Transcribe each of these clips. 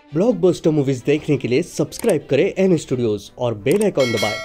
Blockbuster movies देखने के लिए सब्सक्राइब करें एन स्टूडियोज और बेल आइकॉन दबाएं।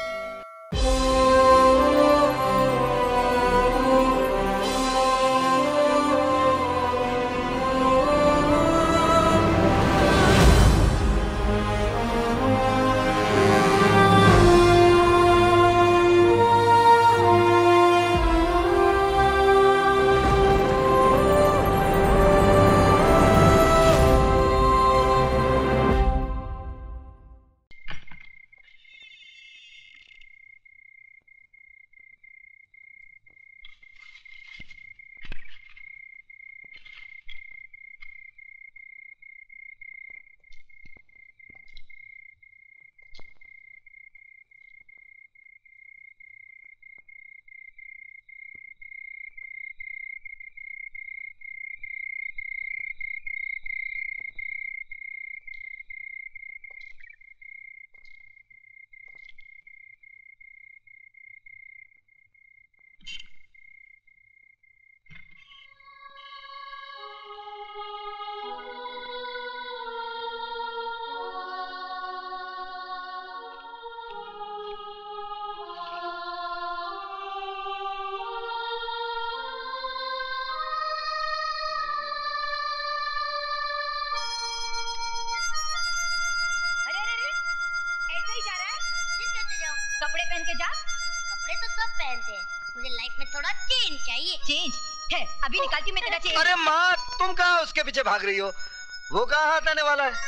कपड़े पहन के जा। कपड़े तो सब पहनते हैं, मुझे लाइफ में थोड़ा चेंज चाहिए। चेंज है, अभी निकालती मैं तेरा चेंज। अरे माँ, तुम कहाँ उसके पीछे भाग रही हो? वो कहाँ हाथ आने वाला है?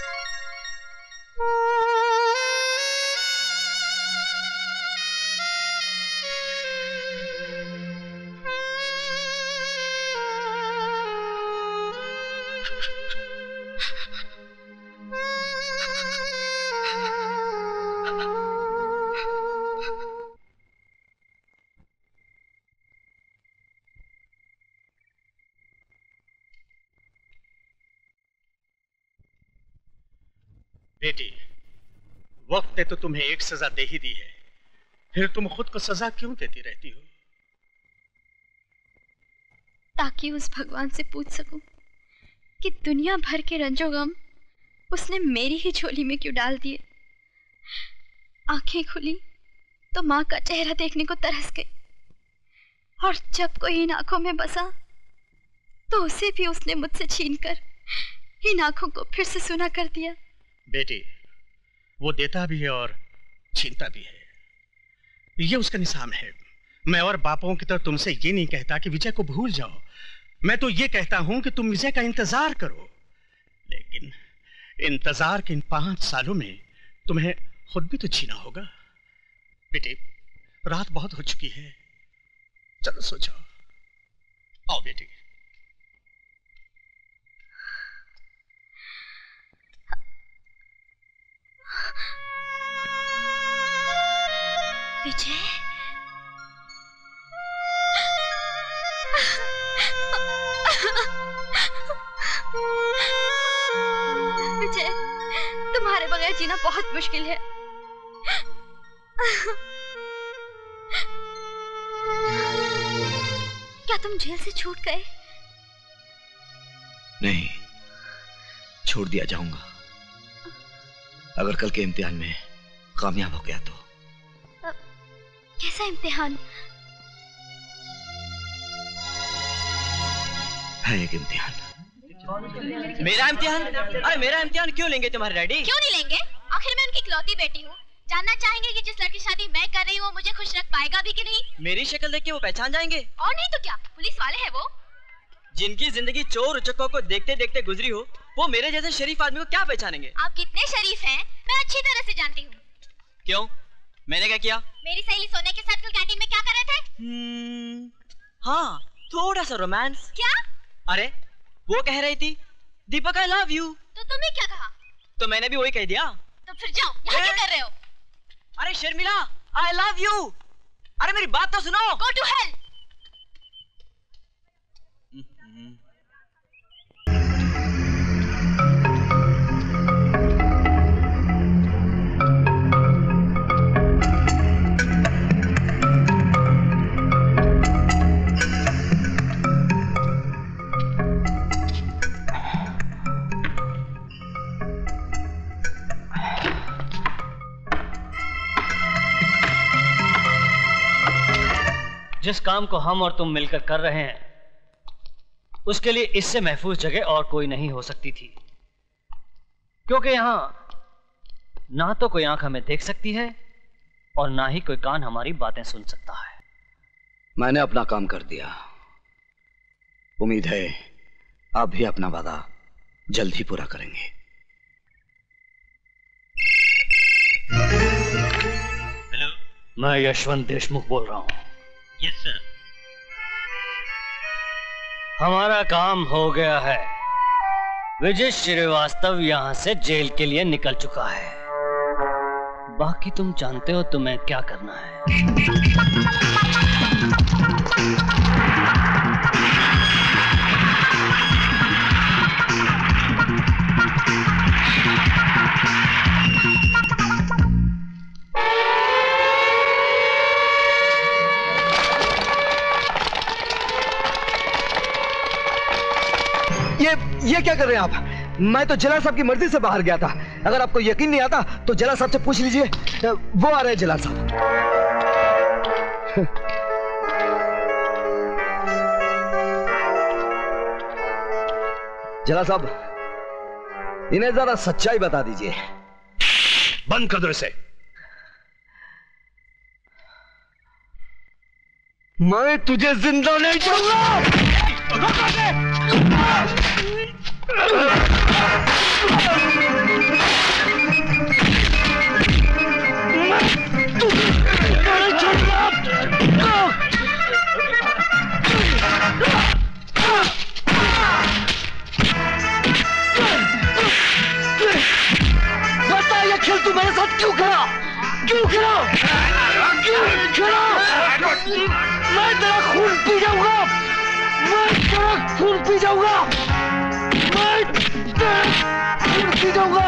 बेटी, वक्त ने तो तुम्हें एक सजा दे ही दी है, फिर तुम खुद को सजा क्यों देती रहती हो? ताकि उस भगवान से पूछ सकूं कि दुनिया भर के रंजो गम उसने मेरी ही झोली में क्यों डाल दिए। आंखें खुली तो माँ का चेहरा देखने को तरस गई, और जब कोई इन आंखों में बसा तो उसे भी उसने मुझसे छीनकर इन आंखों को फिर से सुना कर दिया। बेटी, वो देता भी है और छीनता भी है, ये उसका निजाम है। मैं और बापों की तरह तुमसे ये नहीं कहता कि विजय को भूल जाओ, मैं तो ये कहता हूं कि तुम विजय का इंतजार करो। लेकिन इंतजार के इन 5 सालों में तुम्हें खुद भी तो छीना होगा। बेटी, रात बहुत हो चुकी है, चलो सो जाओ। आओ बेटी। विजय, विजय, तुम्हारे बगैर जीना बहुत मुश्किल है। क्या तुम जेल से छूट गए? नहीं, छोड़ दिया जाऊंगा अगर कल के इम्तिहान में कामयाब हो गया तो। कैसा इम्तिहान? है एक इम्तिहान। मेरा इम्तिहान? अरे मेरा इम्तिहान क्यों लेंगे तुम्हारे डैडी? क्यों नहीं लेंगे? आखिर मैं उनकी इकलौती बेटी हूँ। जानना चाहेंगे कि जिस लड़की शादी मैं कर रही हूँ वो मुझे खुश रख पाएगा भी कि नहीं? मेरी शक्ल देख के वो पहचान जाएंगे। और नहीं तो क्या, पुलिस वाले हैं वो। जिनकी जिंदगी चोर उचक्कों को देखते देखते गुजरी हो, वो मेरे जैसे शरीफ आदमी को क्या पहचानेंगे? आप कितने शरीफ हैं मैं अच्छी तरह से जानती हूँ। क्यों, मैंने क्या किया? मेरी सहेली सोने के साथ कल कैंटीन में क्या कर रहे थे? हाँ, थोड़ा सा रोमांस। क्या? अरे वो कह रही थी दीपक आई लव यू। तो तुमने क्या कहा? तो मैंने भी वही कह दिया। तो फिर जाओ, यहाँ क्या कर रहे हो? अरे शर्मिला, आई लव यू। अरे मेरी बात तो सुनो। Go to hell. जिस काम को हम और तुम मिलकर कर रहे हैं उसके लिए इससे महफूज जगह और कोई नहीं हो सकती थी, क्योंकि यहां ना तो कोई आंख हमें देख सकती है और ना ही कोई कान हमारी बातें सुन सकता है। मैंने अपना काम कर दिया। उम्मीद है आप भी अपना वादा जल्द ही पूरा करेंगे। हेलो, मैं यशवंत देशमुख बोल रहा हूं। Yes sir. हमारा काम हो गया है। विजय श्रीवास्तव यहां से जेल के लिए निकल चुका है। बाकी तुम जानते हो तुम्हें क्या करना है। ये क्या कर रहे हैं आप? मैं तो जलाल साहब की मर्जी से बाहर गया था। अगर आपको यकीन नहीं आता तो जलाल साहब से पूछ लीजिए, वो आ रहे हैं जलाल साहब। जलाल साहब, इन्हें जरा सच्चाई बता दीजिए। बंद कर दो इसे। मैं तुझे जिंदा नहीं छोड़ूंगा। बता, ये खेल तू मेरे साथ क्यों खेला? क्यों खेला? क्यों खेला? मैं तेरा खून पी जाऊंगा। मैं तेरा खून पी जाऊंगा। मैं तेरा खून पी जाऊंगा।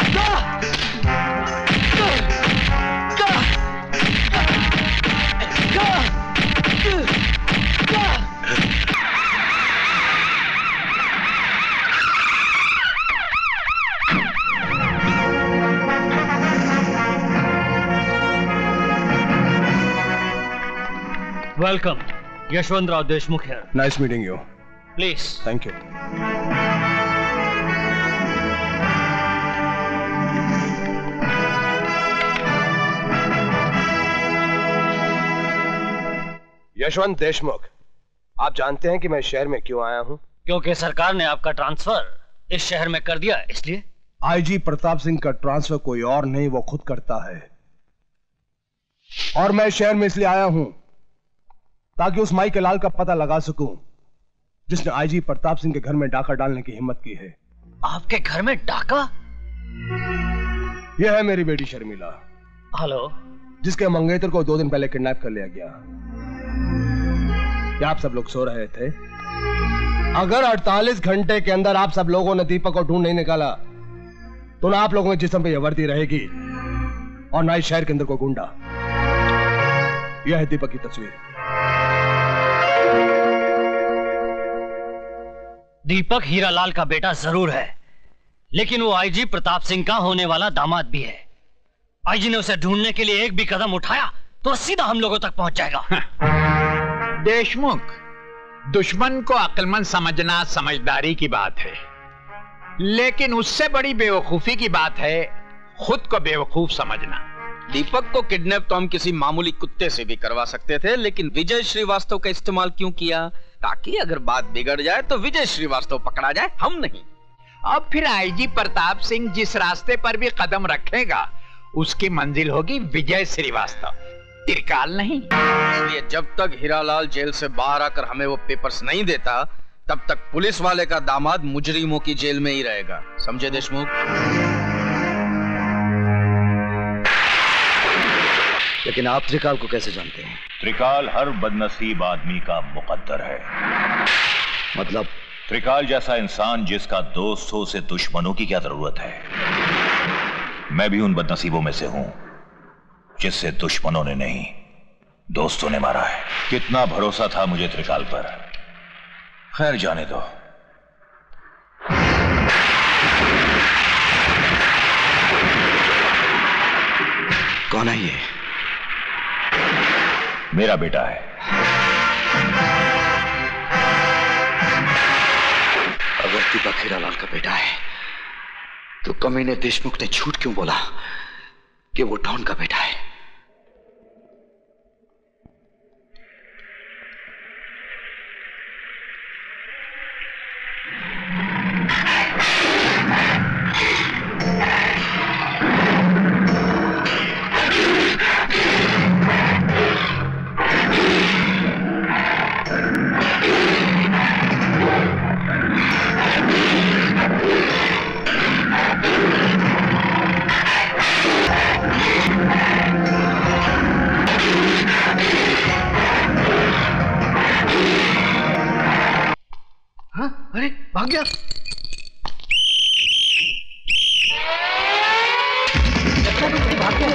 Welcome, Yashwant Rao Deshmukh here. Nice meeting you. Please. Thank you. Yashwant Deshmukh, आप जानते हैं कि मैं शहर में क्यों आया हूं? क्योंकि सरकार ने आपका ट्रांसफर इस शहर में कर दिया, इसलिए। आईजी प्रताप सिंह का ट्रांसफर कोई और नहीं, वो खुद करता है। और मैं शहर में इसलिए आया हूं ताकि उस माई के लाल का पता लगा सकूं जिसने आईजी प्रताप सिंह के घर में डाका डालने की हिम्मत की है। आपके घर में डाका? यह है मेरी बेटी शर्मिला। हेलो। जिसके मंगेतर को 2 दिन पहले किडनैप कर लिया गया। क्या आप सब लोग सो रहे थे? अगर 48 घंटे के अंदर आप सब लोगों ने दीपक को ढूंढ नहीं निकाला तो ना आप लोगों के जिस्म पे यह वर्दी रहेगी और ना ही शहर के अंदर कोई गुंडा। यह है दीपक की तस्वीर। दीपक हीरालाल का बेटा जरूर है, लेकिन वो आईजी प्रताप सिंह का होने वाला दामाद भी है। आईजी ने उसे ढूंढने के लिए एक भी कदम उठाया तो सीधा हम लोगों तक पहुंच जाएगा। देशमुख, दुश्मन को अक्लमंद समझना समझदारी की बात है, लेकिन उससे बड़ी बेवकूफी की बात है खुद को बेवकूफ समझना। दीपक को किडनैप तो हम किसी मामूली कुत्ते से भी करवा सकते थे, लेकिन विजय श्रीवास्तव का इस्तेमाल क्यों किया? ताकि अगर बात बिगड़ जाए तो विजय श्रीवास्तव पकड़ा जाए, हम नहीं। अब फिर आईजी प्रताप सिंह जिस रास्ते पर भी कदम रखेगा उसकी मंजिल होगी विजय श्रीवास्तव, त्रिकाल नहीं। इसलिए जब तक हीरालाल जेल से बाहर आकर हमें वो पेपर्स नहीं देता तब तक पुलिस वाले का दामाद मुजरिमों की जेल में ही रहेगा, समझे देशमुख? लेकिन आप त्रिकाल को कैसे जानते हैं? त्रिकाल हर बदनसीब आदमी का मुकद्दर है। मतलब? त्रिकाल जैसा इंसान जिसका दोस्त हो उसे दुश्मनों की क्या जरूरत है? मैं भी उन बदनसीबों में से हूं जिससे दुश्मनों ने नहीं दोस्तों ने मारा है। कितना भरोसा था मुझे त्रिकाल पर। खैर जाने दो। कौन है ये? मेरा बेटा है। अगर दीपक हीरालाल का बेटा है तो कमीने देशमुख ने झूठ क्यों बोला कि वो डॉन का बेटा है? अरे भाग गया। भाग गया।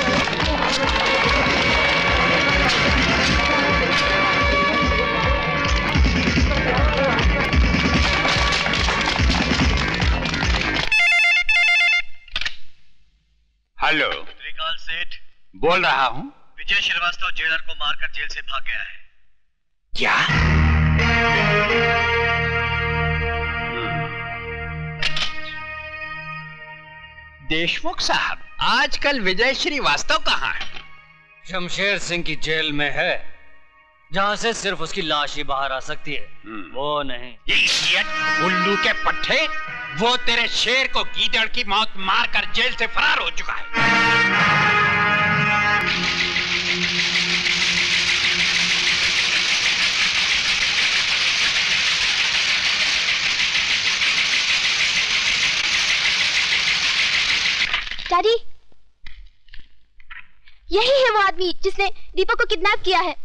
हेलो, त्रिकाल सेठ बोल रहा हूँ। विजय श्रीवास्तव जेलर को मारकर जेल से भाग गया है। क्या? देशमुख साहब, आजकल विजय श्रीवास्तव कहाँ है? शमशेर सिंह की जेल में है, जहां से सिर्फ उसकी लाश ही बाहर आ सकती है, वो नहीं। इडियट, उल्लू के पट्टे, वो तेरे शेर को गीदड़ की मौत मारकर जेल से फरार हो चुका है। डैडी, यही है वो आदमी जिसने दीपक को किडनैप किया है।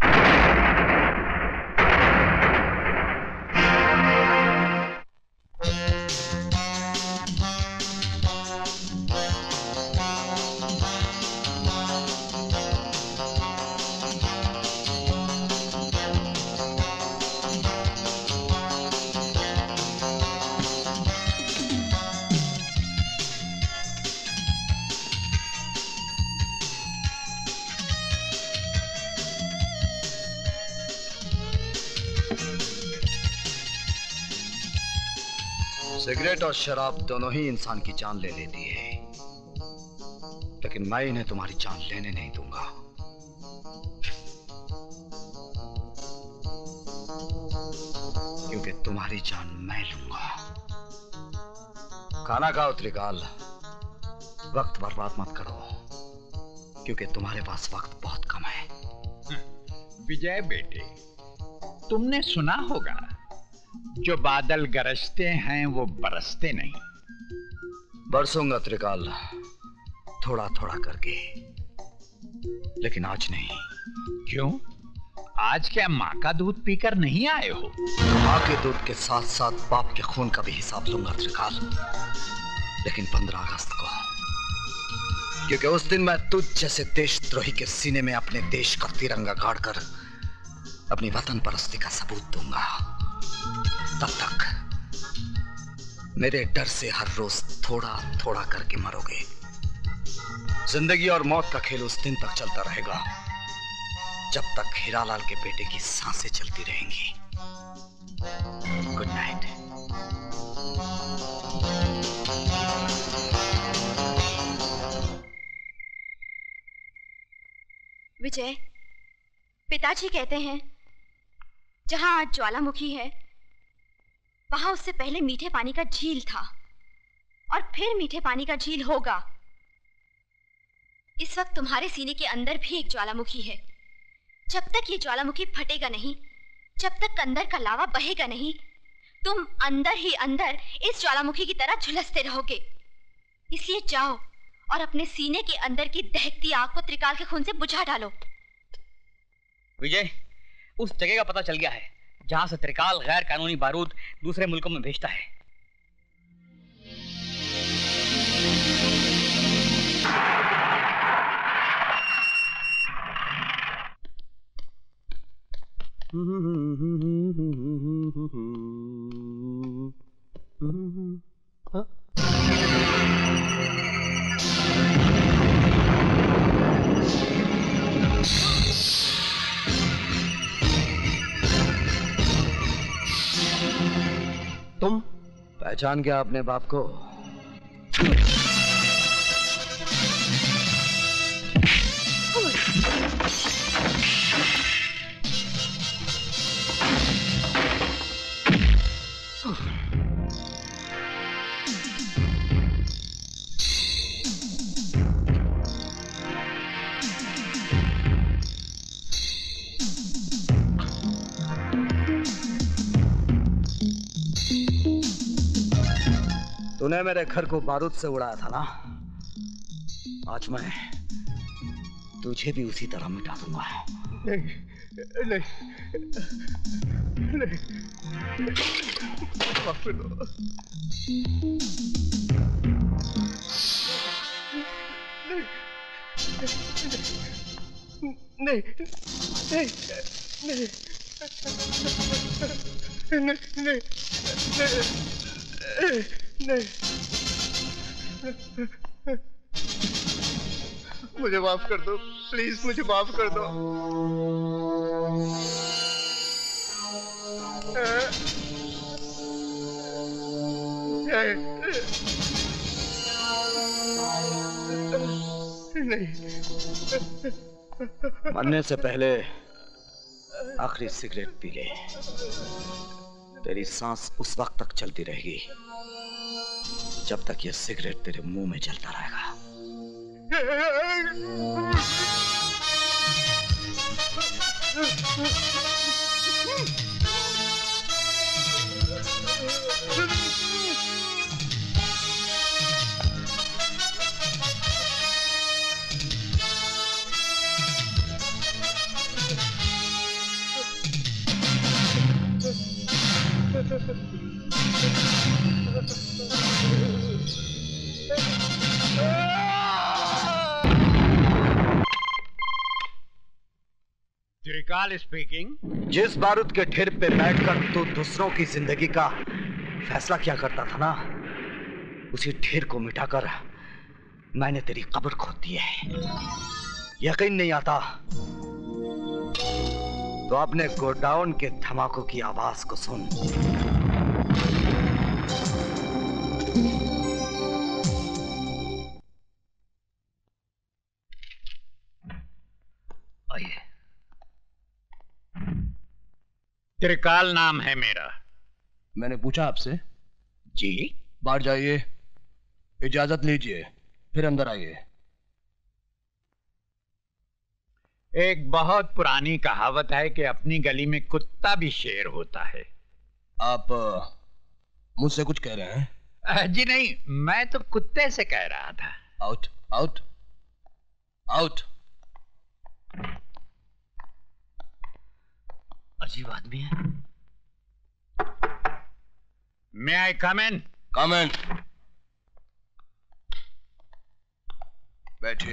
सिगरेट और शराब दोनों ही इंसान की जान ले लेती है, लेकिन मैं इन्हें तुम्हारी जान लेने नहीं दूंगा। क्योंकि तुम्हारी जान मैं लूंगा। खाना खाओ त्रिकाल, वक्त बर्बाद मत करो, क्योंकि तुम्हारे पास वक्त बहुत कम है। विजय बेटे, तुमने सुना होगा, जो बादल गरजते हैं वो बरसते नहीं। बरसूंगा त्रिकाल, थोड़ा थोड़ा करके, लेकिन आज नहीं। क्यों? आज क्या माँ का दूध पीकर नहीं आए हो? माँ के दूध के साथ साथ बाप के खून का भी हिसाब लूंगा त्रिकाल, लेकिन 15 अगस्त को, क्योंकि उस दिन मैं तुझ जैसे देशद्रोही के सीने में अपने देश का तिरंगा गाड़कर अपनी वतन परस्ती का सबूत दूंगा। तब तक मेरे डर से हर रोज थोड़ा थोड़ा करके मरोगे। जिंदगी और मौत का खेल उस दिन तक चलता रहेगा जब तक हीरालाल के बेटे की सांसें चलती रहेंगी। Good night. विजय, पिताजी कहते हैं जहां आज ज्वालामुखी है, वहां उससे पहले मीठे पानी का झील था और फिर मीठे पानी का झील होगा। इस वक्त तुम्हारे सीने के अंदर भी एक ज्वालामुखी है। जब तक ये ज्वालामुखी फटेगा नहीं, जब तक अंदर का लावा बहेगा नहीं, तुम अंदर ही अंदर इस ज्वालामुखी की तरह झुलसते रहोगे। इसलिए जाओ और अपने सीने के अंदर की दहकती आग को त्रिकाल के खून से बुझा डालो। विजय, उस जगह का पता चल गया है जहां से त्रिकाल गैर कानूनी बारूद दूसरे मुल्कों में भेजता है। पहचान गया अपने बाप को? तूने मेरे घर को बारूद से उड़ाया था ना, आज मैं तुझे भी उसी तरह मिटा दूंगा। नहीं, नहीं, नहीं, माफ कर दो। नहीं, नहीं, नहीं, नहीं, नहीं, मुझे माफ कर दो, प्लीज मुझे माफ कर दो। नहीं, मरने से पहले आखिरी सिगरेट पी ले। तेरी सांस उस वक्त तक चलती रहेगी जब तक ये सिगरेट तेरे मुंह में जलता रहेगा। त्रिकाल स्पीकिंग। जिस बारूद के ढेर पे बैठकर तू दूसरों की जिंदगी का फैसला किया करता था ना, उसी ढेर को मिटाकर मैंने तेरी कब्र खोद दी है। यकीन नहीं आता तो अपने गोडाउन के धमाकों की आवाज को सुन। आइए। त्रिकाल नाम है मेरा। मैंने पूछा आपसे? जी। बाहर जाइए, इजाजत लीजिए, फिर अंदर आइए। एक बहुत पुरानी कहावत है कि अपनी गली में कुत्ता भी शेर होता है। आप मुझसे कुछ कह रहे हैं? जी नहीं, मैं तो कुत्ते से कह रहा था। Out, out, out. अजीब आदमी है। May I come in? Come in. बैठिए।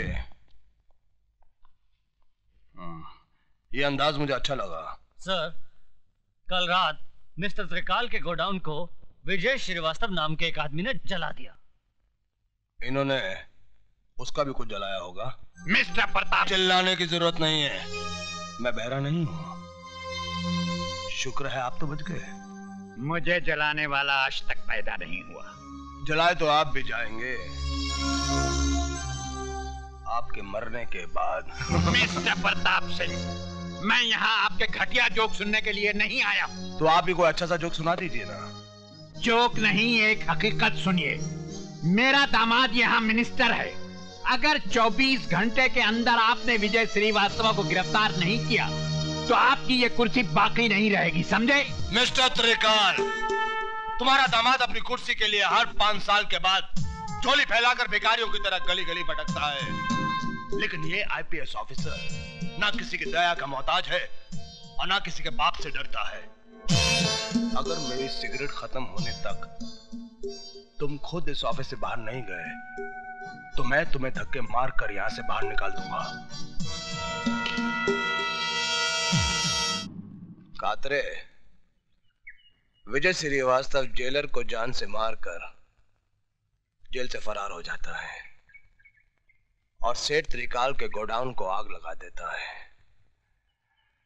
ये अंदाज मुझे अच्छा लगा। सर, कल रात मिस्टर त्रिकाल के गोडाउन को विजय श्रीवास्तव नाम के एक आदमी ने जला दिया। इन्होंने उसका भी कुछ जलाया होगा। मिस्टर प्रताप, चिल्लाने की जरूरत नहीं है, मैं बहरा नहीं हूं। शुक्र है आप तो बच गए। मुझे जलाने वाला आज तक पैदा नहीं हुआ। जलाए तो आप भी जाएंगे, आपके मरने के बाद। मिस्टर प्रताप सिंह, मैं यहाँ आपके घटिया जोक सुनने के लिए नहीं आया। तो आप भी कोई अच्छा सा जोक सुना दीजिए ना। जोक नहीं, एक हकीकत सुनिए। मेरा दामाद यहाँ मिनिस्टर है। अगर 24 घंटे के अंदर आपने विजय श्रीवास्तव को गिरफ्तार नहीं किया तो आपकी ये कुर्सी बाकी नहीं रहेगी, समझे? मिस्टर त्रिकाल, तुम्हारा दामाद अपनी कुर्सी के लिए हर 5 साल के बाद झोली फैलाकर भिखारियों की तरह गली गली भटकता है, लेकिन ये आईपीएस ऑफिसर ना किसी की दया का मोहताज है और ना किसी के बाप से डरता है। अगर मेरी सिगरेट खत्म होने तक तुम खुद इस ऑफिस से बाहर नहीं गए तो मैं तुम्हें धक्के मारकर यहां से बाहर निकाल दूंगा। कातरे, विजय श्रीवास्तव जेलर को जान से मारकर जेल से फरार हो जाता है और सेठ त्रिकाल के गोडाउन को आग लगा देता है।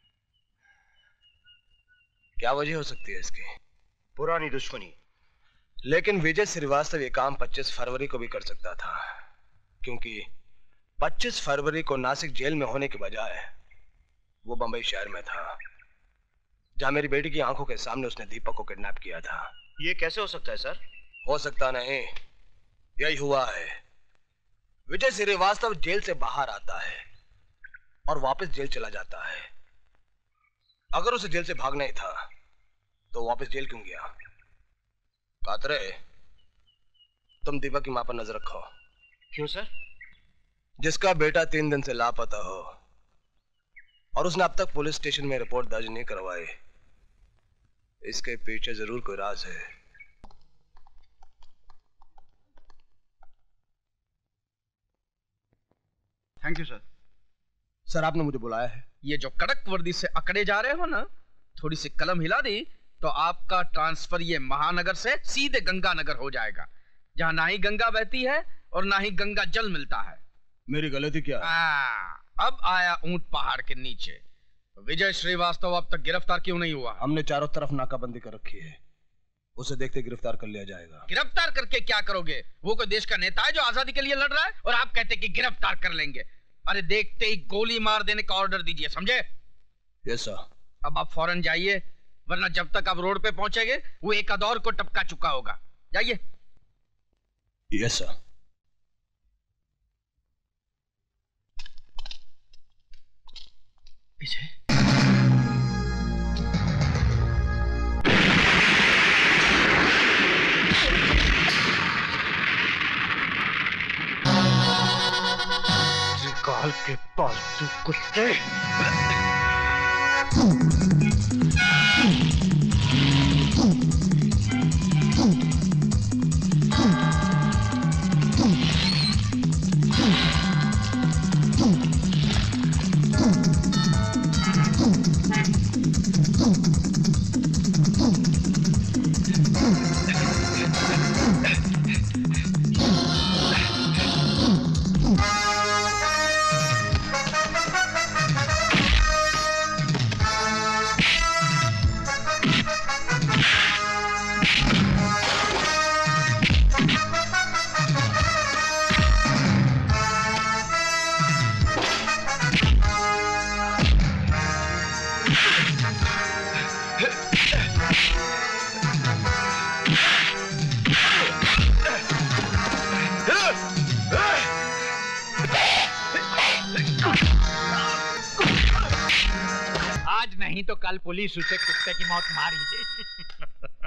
क्या वजह हो सकती है इसकी? पुरानी दुश्मनी। लेकिन विजय श्रीवास्तव ये काम 25 फरवरी को भी कर सकता था, क्योंकि 25 फरवरी को नासिक जेल में होने के बजाय वो बंबई शहर में था, जहां मेरी बेटी की आंखों के सामने उसने दीपक को किडनैप किया था। ये कैसे हो सकता है सर? हो सकता नहीं, यही हुआ है। विजय श्रीवास्तव जेल से बाहर आता है और वापस जेल चला जाता है। अगर उसे जेल से भागना ही था तो वापस जेल क्यों गया? कातरे, तुम दीपक की मां पर नजर रखो। क्यों सर? जिसका बेटा 3 दिन से लापता हो और उसने अब तक पुलिस स्टेशन में रिपोर्ट दर्ज नहीं करवाई, इसके पीछे जरूर कोई राज है। Thank you sir. सर, आपने मुझे बुलाया है? ये जो कड़क वर्दी से अकड़े जा रहे हो ना, थोड़ी सी कलम हिला दी तो आपका ट्रांसफर ये महानगर से सीधे गंगानगर हो जाएगा, जहां ना ही गंगा बहती है और ना ही गंगा जल मिलता है। मेरी गलती क्या है? अब आया ऊंट पहाड़ के नीचे। तो विजय श्रीवास्तव अब तक गिरफ्तार क्यों नहीं हुआ? हमने चारों तरफ नाकाबंदी कर रखी है, उसे देखते गिरफ्तार कर लिया जाएगा। गिरफ्तार करके क्या करोगे? वो कोई देश का नेता है जो आजादी के लिए लड़ रहा है, और आप कहते कि गिरफ्तार कर लेंगे? अरे देखते ही गोली मार देने का ऑर्डर दीजिए, समझे? Yes sir. अब आप फौरन जाइए, वरना जब तक आप रोड पे पहुंचेंगे वो एक अदौर को टपका चुका होगा। जाइए। Yes sir. विजय, त्रिकाल के पालतू कुत्ते। नहीं तो कल पुलिस उसे कुत्ते की मौत मार ही दे।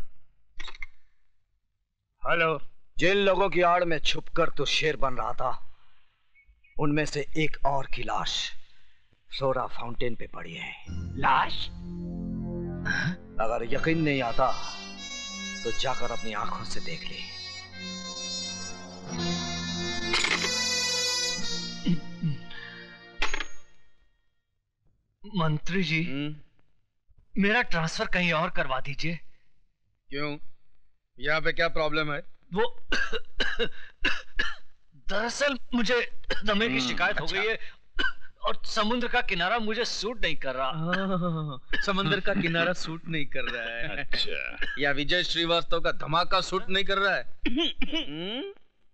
हेलो। जिन लोगों की आड़ में छुपकर तो शेर बन रहा था, उनमें से एक और की लाश फ्लोरा फाउंटेन पे पड़ी है। लाश? अगर यकीन नहीं आता तो जाकर अपनी आंखों से देख ले। मंत्री जी, मेरा ट्रांसफर कहीं और करवा दीजिए। क्यों? यहाँ पे क्या प्रॉब्लम है? वो दरअसल मुझे दमे की शिकायत हो गई है और समुद्र का किनारा मुझे सूट नहीं कर रहा। समुद्र का किनारा सूट नहीं कर रहा है? अच्छा। या विजय श्रीवास्तव का धमाका सूट नहीं कर रहा है?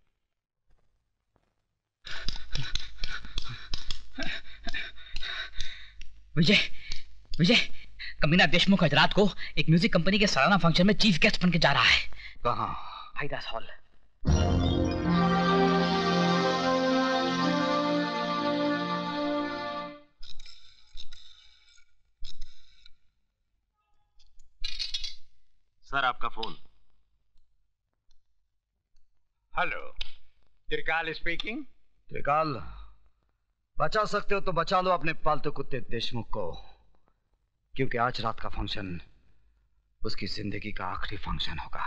विजय, कमीना देशमुख आज रात को एक म्यूजिक कंपनी के सालाना फंक्शन में चीफ गेस्ट बन के जा रहा है। कहाँ? भाईदास हॉल। सर, आपका phone. Hello, Trikal speaking. Trikal, बचा सकते हो तो बचा लो अपने पालतू कुत्ते देशमुख को, क्योंकि आज रात का फंक्शन उसकी जिंदगी का आखिरी फंक्शन होगा।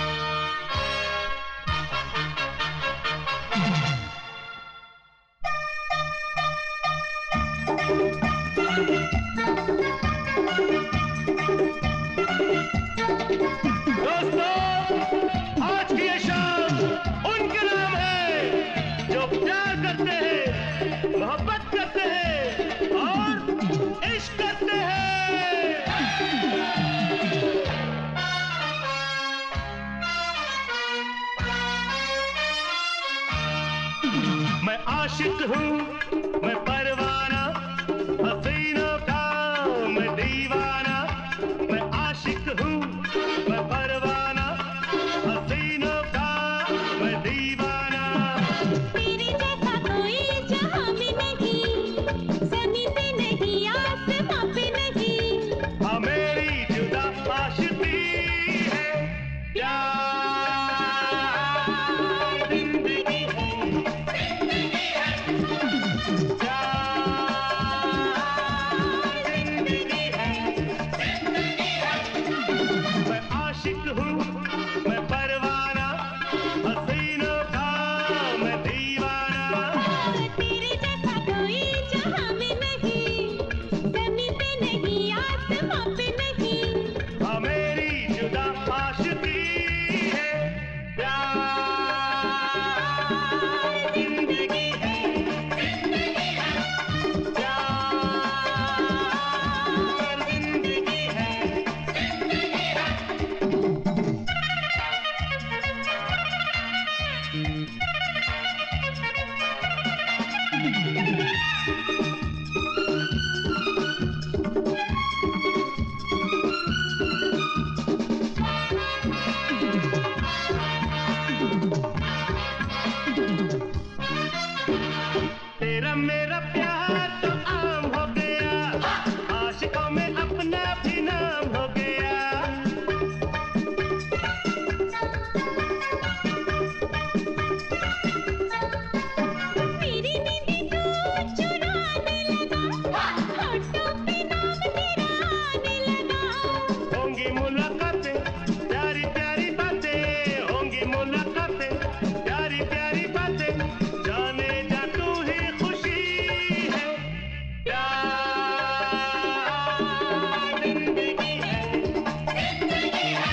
दोस्तों, आज की ये शाम उनके नाम है जो प्यार करते हैं, मोहब्बत करते हैं और इश्क करते हैं। मैं आशिक हूँ, मैं परवाना, हसीनों का मैं दीवाना। मैं आशिक हूँ, मैं परवाना, हसीनों का मैं दीवाना। तेरे जैसा कोई जहां में नहीं, ज़मीं पे नहीं, आसमां पे नहीं। हाँ मेरी जुदा आशिकी है, प्यार जिंदगी है, जिंदगी है, प्यार जिंदगी है, जिंदगी है। मैं आशिक हूँ, मैं परवाना, हसीनों का मैं दीवाना। तेरे जैसा कोई जहां में नहीं, ज़मीं पे नहीं, आसमां पे नहीं। हाँ मेरी जुदा आशिकी है, प्यार जिंदगी है, जिंदगी है, प्यार जिंदगी है, जिंदगी है। तेरा मेरा प्यार तो आम हो गया, आशिकों में अपना भी नाम हो गया। मेरी नींद तू चुराने लगा, होठों पे नाम तेरा आने लगा। होंगी मुलाकातें, प्यारी प्यारी बातें, होंगी मुलाकातें, प्यारी प्यारी बातें। जाने जा तू ही खुशी है, प्यार जिंदगी है, जिंदगी है,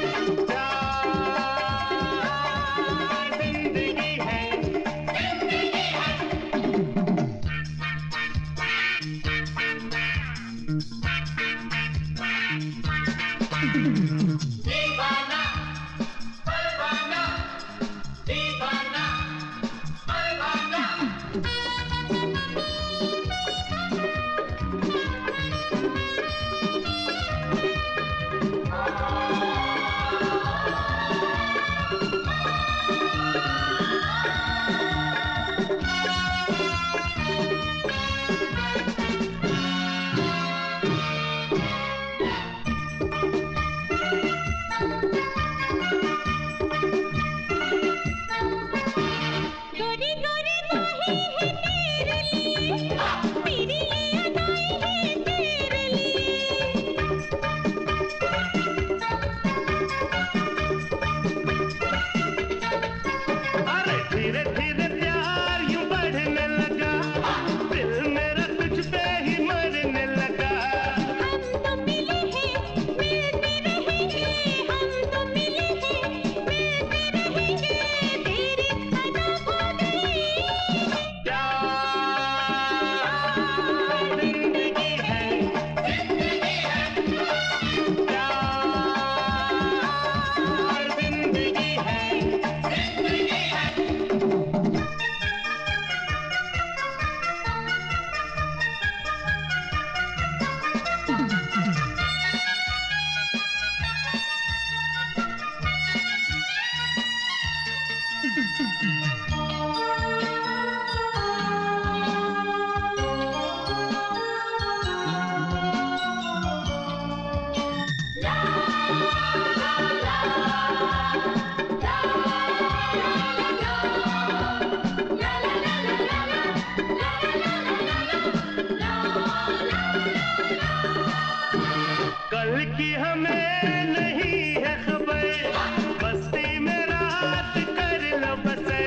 प्यार जिंदगी है, जिंदगी है। दीवाना, परवाना, दीवाना, परवाना। गोरी गोरी बाहें हैं तेरे लिए, मेरी ये अदाएं हैं तेरे लिए। अरे धीरे धीरे प्यार यूं बढ़ने लगा, दिल मेरा तुझ पे ही मरने लगा। हम तो मिले हैं, मिलते रहेंगे, हम तो मिले हैं, मिलते रहेंगे। तेरी अदा हो गई, प्यार जिंदगी है, जिंदगी है, प्यार जिंदगी है, जिंदगी है। कल की हमें नहीं है खबर, मस्ती में रात कर लो बसे।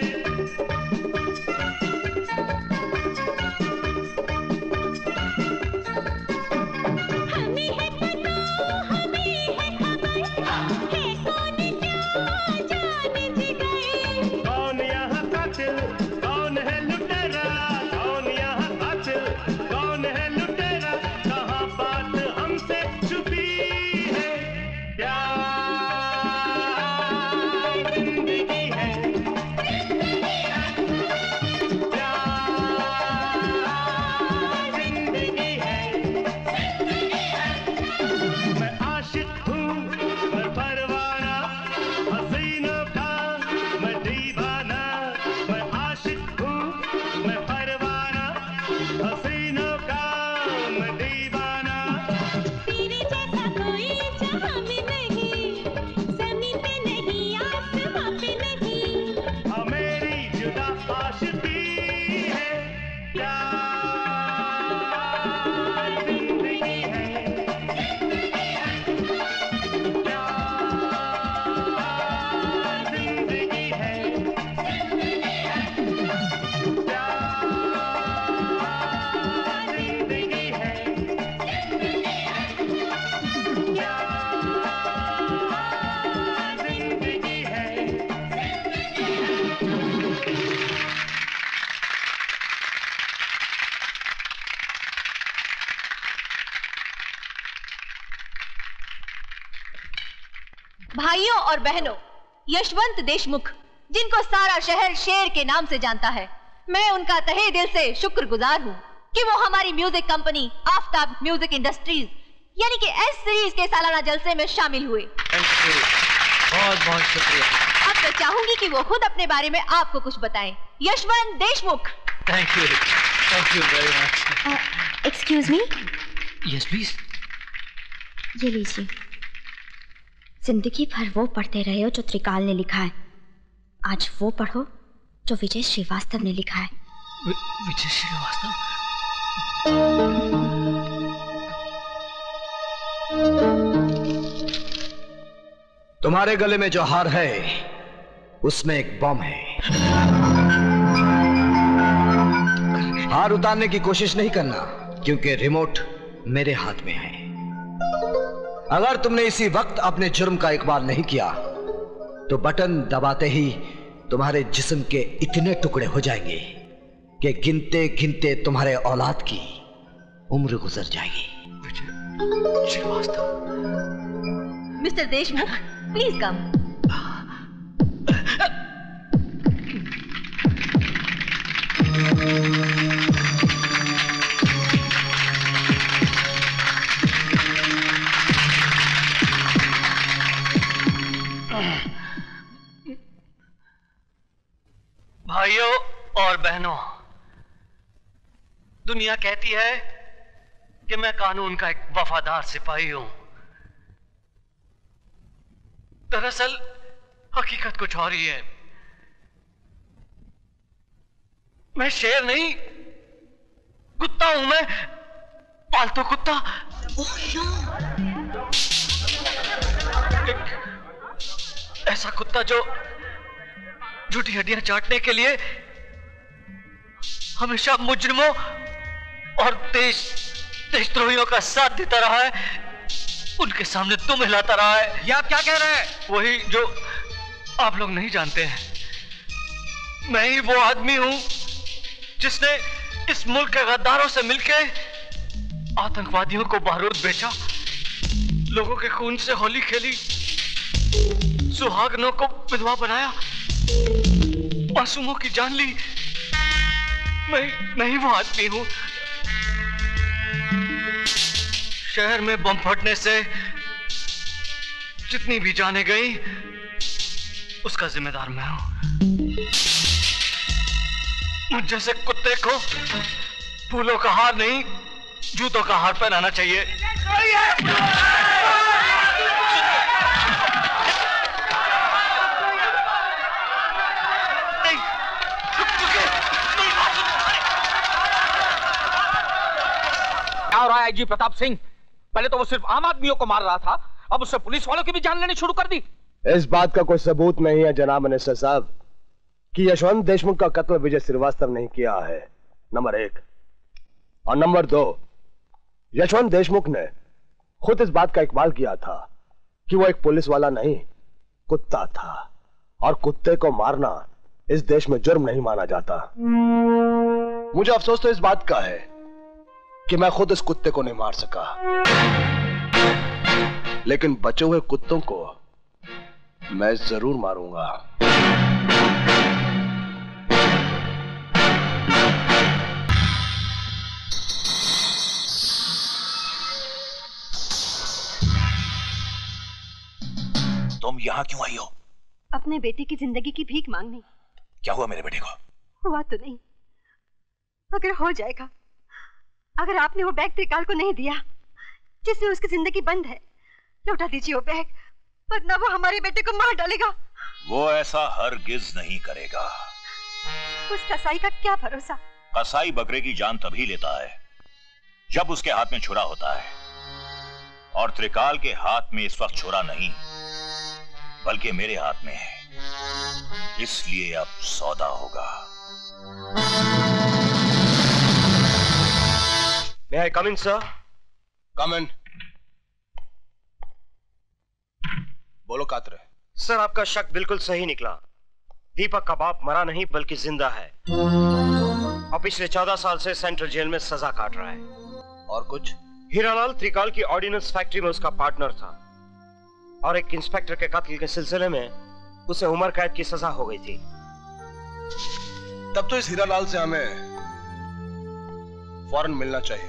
हमें है पता, हमें है खबर, है कौन क्या जाने जिगर। कौन यहाँ कातिल, कौन है लुटेरा, कौन यहाँ कातिल, कौन है लुटेरा। कहाँ बात हमसे छुपी है, प्यार जिंदगी है, जिंदगी है, भाइयों और बहनों, यशवंत देशमुख, जिनको सारा शहर शेर के नाम से जानता है, मैं उनका तहे दिल से शुक्रगुजार हूँ कि वो हमारी music company Aftab music industries यानी कि एस सीरीज के सालाना जलसे में शामिल हुए। बहुत बहुत शुक्रिया। अब मैं चाहूंगी कि वो खुद अपने बारे में आपको कुछ बताएं। Yashwant Deshmukh. Thank you very much. Excuse me. Yes please. ये लीजिए। जिंदगी भर वो पढ़ते रहे हो जो त्रिकाल ने लिखा है, आज वो पढ़ो जो विजय श्रीवास्तव ने लिखा है। विजय श्रीवास्तव? तुम्हारे गले में जो हार है उसमें एक बम है। हार उतारने की कोशिश नहीं करना, क्योंकि रिमोट मेरे हाथ में है। अगर तुमने इसी वक्त अपने जुर्म का इकबाल नहीं किया तो बटन दबाते ही तुम्हारे जिस्म के इतने टुकड़े हो जाएंगे कि गिनते गिनते तुम्हारे औलाद की उम्र गुजर जाएगी। Srivastava. Mister Deshmukh, please come. भाइयों और बहनों, दुनिया कहती है कि मैं कानून का एक वफादार सिपाही हूं। दरअसल हकीकत कुछ और ही है। मैं शेर नहीं, कुत्ता हूं। मैं पालतू कुत्ता। एक ऐसा कुत्ता जो झूठी हड्डियां चाटने के लिए हमेशा मुजरिमों और देशद्रोहियों का साथ देता रहा है, उनके सामने दुम हिलाता रहा है। ये आप क्या कह रहे हैं? वही जो आप लोग नहीं जानते हैं। मैं ही वो आदमी हूं जिसने इस मुल्क के गद्दारों से मिलकर आतंकवादियों को बारूद बेचा, लोगों के खून से होली खेली, सुहागनों को विधवा बनाया, मासूमों की जान ली। मैं ही वो आदमी हूं। शहर में बम फटने से जितनी भी जाने गई उसका जिम्मेदार मैं हूं। मुझ जैसे कुत्ते को फूलों का हार नहीं, जूतों का हार पहनाना चाहिए। क्या हो रहा है आईजी प्रताप सिंह? पहले तो वो सिर्फ आम आदमियों को मार रहा था, अब उससे पुलिस वालों की भी जान लेनी शुरू कर दी। इस बात का कोई सबूत नहीं है जनाब मिनिस्टर साहब कि यशवंत देशमुख का कत्ल विजय श्रीवास्तव नहीं किया है, नंबर 1। और नंबर 2, यशवंत देशमुख ने खुद इस बात का इकबाल किया था कि वो एक पुलिस वाला नहीं, कुत्ता था, और कुत्ते को मारना इस देश में जुर्म नहीं माना जाता। मुझे अफसोस तो इस बात का है कि मैं खुद इस कुत्ते को नहीं मार सका, लेकिन बचे हुए कुत्तों को मैं जरूर मारूंगा। तुम यहां क्यों आई हो? अपने बेटे की जिंदगी की भीख मांगने। क्या हुआ मेरे बेटे को? हुआ तो नहीं, अगर हो जाएगा। अगर आपने वो बैग त्रिकाल को नहीं दिया जिससे उसकी जिंदगी बंद है, लौटा दीजिए वो बैग, वरना वो हमारे बेटे को मार डालेगा। वो ऐसा हरगिज नहीं करेगा। उस कसाई का क्या भरोसा? कसाई बकरे की जान तभी लेता है जब उसके हाथ में छुरा होता है, और त्रिकाल के हाथ में इस वक्त छुरा नहीं बल्कि मेरे हाथ में है, इसलिए अब सौदा होगा। May I come in, sir? Come in. बोलो कातरे। सर, आपका शक बिल्कुल सही निकला। दीपक का बाप मरा नहीं बल्कि जिंदा है और पिछले 14 साल से सेंट्रल जेल में सजा काट रहा है। और कुछ? हीरालाल त्रिकाल की ऑर्डिनेंस फैक्ट्री में उसका पार्टनर था। और एक इंस्पेक्टर के कत्ल के सिलसिले में उसे उम्र कैद की सजा हो गई थी। तब तो इस हीरालाल से हमें फौरन मिलना चाहिए।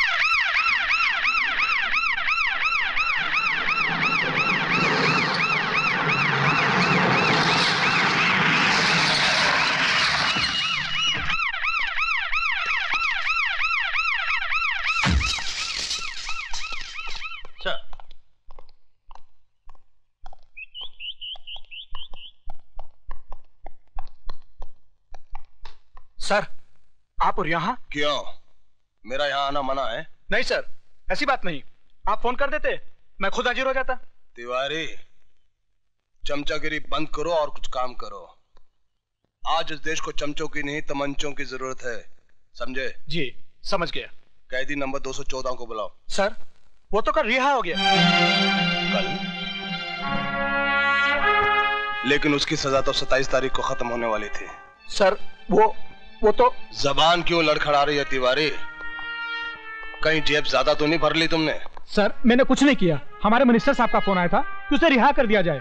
सर, आप और यहाँ? क्यों? मेरा यहाँ आना मना है? नहीं सर, ऐसी बात नहीं। आप फोन कर देते, मैं खुद हाजिर हो जाता। तिवारी, चमचागिरी बंद करो और कुछ काम करो। आज इस देश को चमचों की नहीं तमंचों की जरूरत है, समझे? जी, समझ गया। कैदी नंबर 214 को बुलाओ। सर, वो तो कल रिहा हो गया। कल? लेकिन उसकी सजा तो 27 तारीख को खत्म होने वाली थी। सर, वो तो जबान क्यों लड़खड़ा रही है तिवारी? कहीं जेब ज्यादा तो नहीं भर ली तुमने? सर, मैंने कुछ नहीं किया। हमारे मिनिस्टर साहब का फोन आया था कि उसे रिहा कर दिया जाए।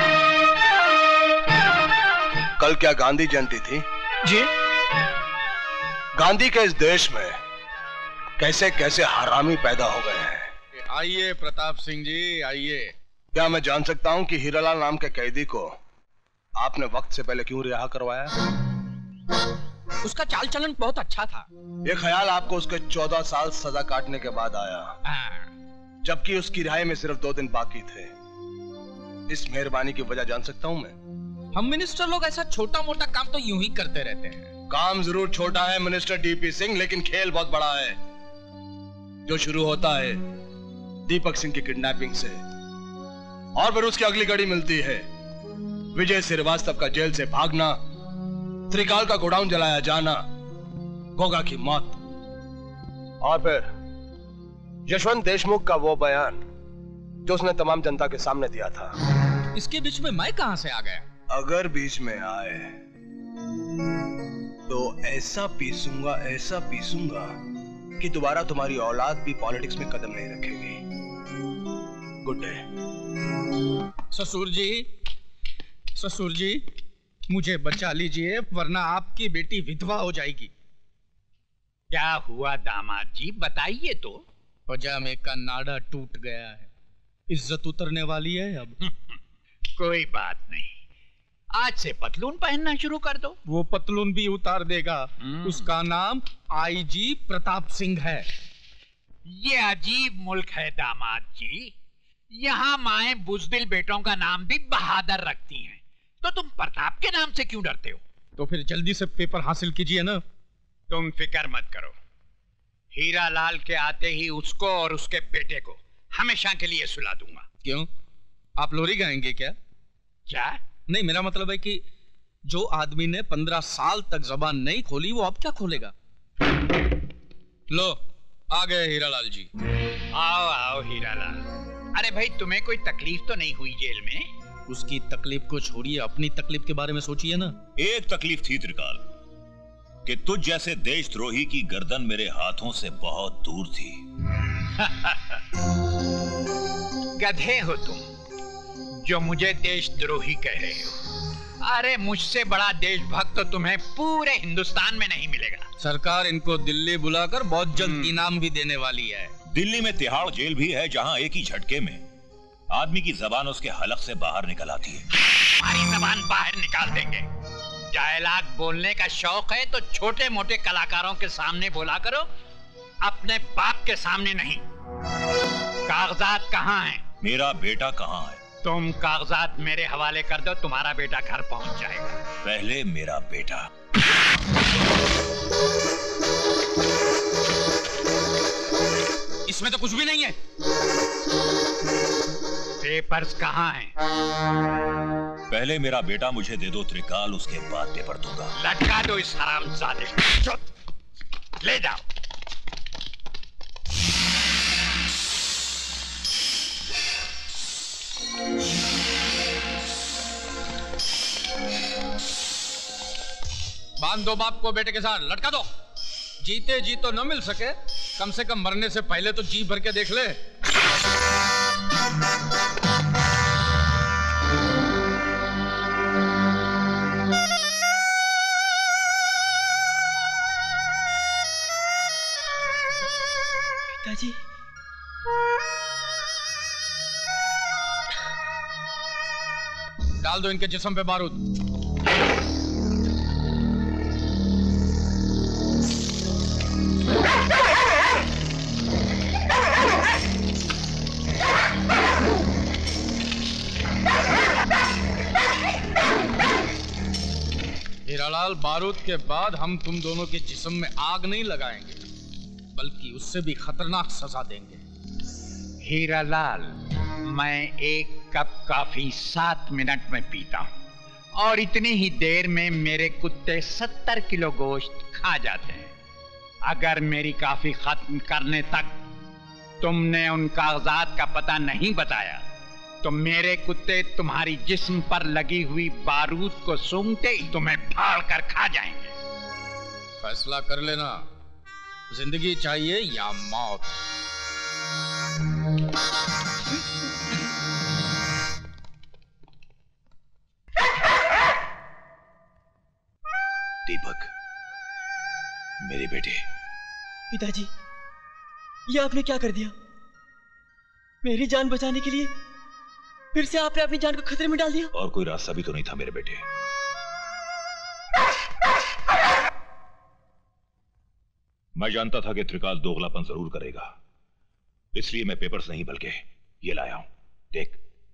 कल क्या गांधी जयंती थी? जी। गांधी के इस देश में कैसे कैसे हरामी पैदा हो गए हैं। आइए प्रताप सिंह जी, आइए। क्या मैं जान सकता हूं कि हीरालाल नाम के कैदी को आपने वक्त से पहले क्यों रिहा करवाया? उसका चाल चलन बहुत अच्छा था। ये ख्याल आपको उसके 14 साल सजा काटने के बाद आया, जबकि उसकी रिहाई में सिर्फ 2 दिन बाकी थे। इस मेहरबानी की वजह जान सकता हूं मैं? हम मिनिस्टर लोग ऐसा छोटा मोटा काम तो यूं ही करते रहते हैं। काम जरूर छोटा है मिनिस्टर डीपी सिंह, लेकिन खेल बहुत बड़ा है, जो शुरू होता है दीपक सिंह की किडनैपिंग से और फिर उसकी अगली कड़ी मिलती है विजय श्रीवास्तव का जेल से भागना, त्रिकाल का गोडाउन जलाया जाना, गोगा की मौत, और फिर यशवंत देशमुख का वो बयान जो उसने तमाम जनता के सामने दिया था। इसके बीच में मैं कहां से आ गया? अगर बीच में आए तो ऐसा पीसूंगा कि दोबारा तुम्हारी औलाद भी पॉलिटिक्स में कदम नहीं रखेगी। Good day. ससुर जी, मुझे बचा लीजिए, वरना आपकी बेटी विधवा हो जाएगी। क्या हुआ दामाद जी, बताइए तो। पजामे का नाड़ा टूट गया है, इज्जत उतरने वाली है अब। कोई बात नहीं, आज से पतलून पहनना शुरू कर दो। वो पतलून भी उतार देगा। उसका नाम आईजी प्रताप सिंह है। ये अजीब मुल्क है दामाद जी, यहाँ माए बुजदिल बेटों का नाम भी बहादुर रखती हैं, तो तुम प्रताप के नाम से क्यों डरते हो? तो फिर जल्दी से पेपर हासिल कीजिए ना। तुम फिक्र मत करो, हीरालाल के आते ही उसको और उसके बेटे को हमेशा के लिए सुला दूंगा। क्यों, आप लोरी गाएंगे क्या? क्या? नहीं, मेरा मतलब है कि जो आदमी ने 15 साल तक जबान नहीं खोली, वो अब क्या खोलेगा? लो, आ गए हीरालाल जी। आओ हीरालाल। अरे भाई, तुम्हें कोई तकलीफ तो नहीं हुई जेल में? उसकी तकलीफ को छोड़िए, अपनी तकलीफ के बारे में सोचिए ना। एक तकलीफ थी त्रिकाल, कि तुझ जैसे देशद्रोही की गर्दन मेरे हाथों से बहुत दूर थी। गधे हो तुम, जो मुझे देशद्रोही कह रहे हो। अरे मुझसे बड़ा देशभक्त तो तुम्हें पूरे हिंदुस्तान में नहीं मिलेगा। सरकार इनको दिल्ली बुलाकर बहुत जल्द इनाम भी देने वाली है। दिल्ली में तिहाड़ जेल भी है, जहां एक ही झटके में आदमी की जबान उसके हलक से बाहर निकल आती है। हमारी जबान बाहर निकाल देंगे। डायलॉग बोलने का शौक है तो छोटे मोटे कलाकारों के सामने बोला करो, अपने बाप के सामने नहीं। कागजात कहाँ हैं? मेरा बेटा कहाँ है? तुम कागजात मेरे हवाले कर दो, तुम्हारा बेटा घर पहुंच जाएगा। पहले मेरा बेटा। इसमें तो कुछ भी नहीं है। पेपर्स कहाँ हैं? पहले मेरा बेटा मुझे दे दो त्रिकाल, उसके बाद पेपर दूंगा। लटका दो इस हरामजादे को। ले जाओ। बांध दो बाप को बेटे के साथ, लटका दो। जीते जी तो न मिल सके, कम से कम मरने से पहले तो जी भर के देख ले। पिताजी। डाल दो इनके जिस्म पे बारूद। हीरालाल, बारूद के बाद हम तुम दोनों के जिस्म में आग नहीं लगाएंगे, बल्कि उससे भी खतरनाक सजा देंगे। हीरालाल, मैं एक कप कॉफी 7 मिनट में पीता हूँ और इतनी ही देर में मेरे कुत्ते 70 किलो गोश्त खा जाते हैं। अगर मेरी कॉफी खत्म करने तक तुमने उन कागजात का पता नहीं बताया तो मेरे कुत्ते तुम्हारी जिस्म पर लगी हुई बारूद को सूंघते ही तुम्हें फाड़ कर खा जाएंगे। फैसला कर लेना, जिंदगी चाहिए या मौत। दीपक, मेरे बेटे। पिताजी, ये आपने क्या कर दिया? मेरी जान बचाने के लिए फिर से आपने अपनी जान को खतरे में डाल दिया। और कोई रास्ता भी तो नहीं था मेरे बेटे। मैं जानता था कि त्रिकाल दोगलापन जरूर करेगा, इसलिए मैं पेपर्स नहीं बल्कि ये लाया हूं। देख।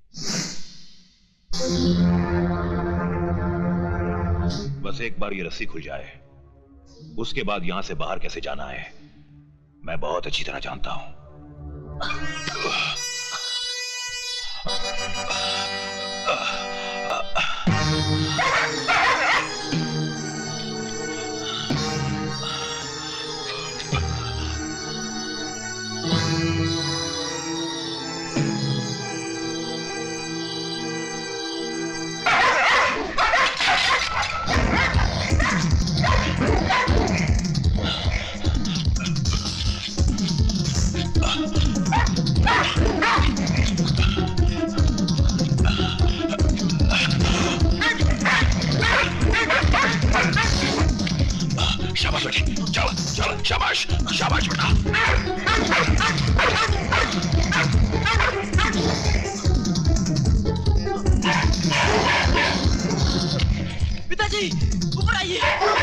बस एक बार ये रस्सी खुल जाए, उसके बाद यहां से बाहर कैसे जाना है मैं बहुत अच्छी तरह जानता हूं। शाबाश बेटे, चलो चलो, शाबाश शाबाश बेटा। पिताजी, ऊपर आइए।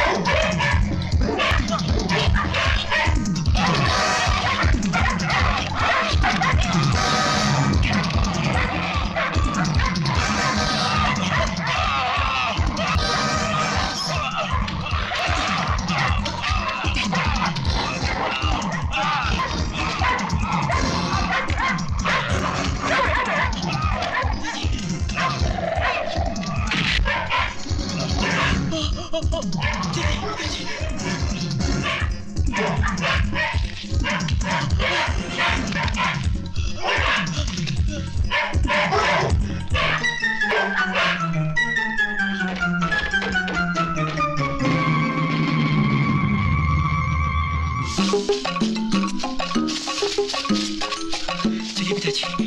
चलिए पिताजी।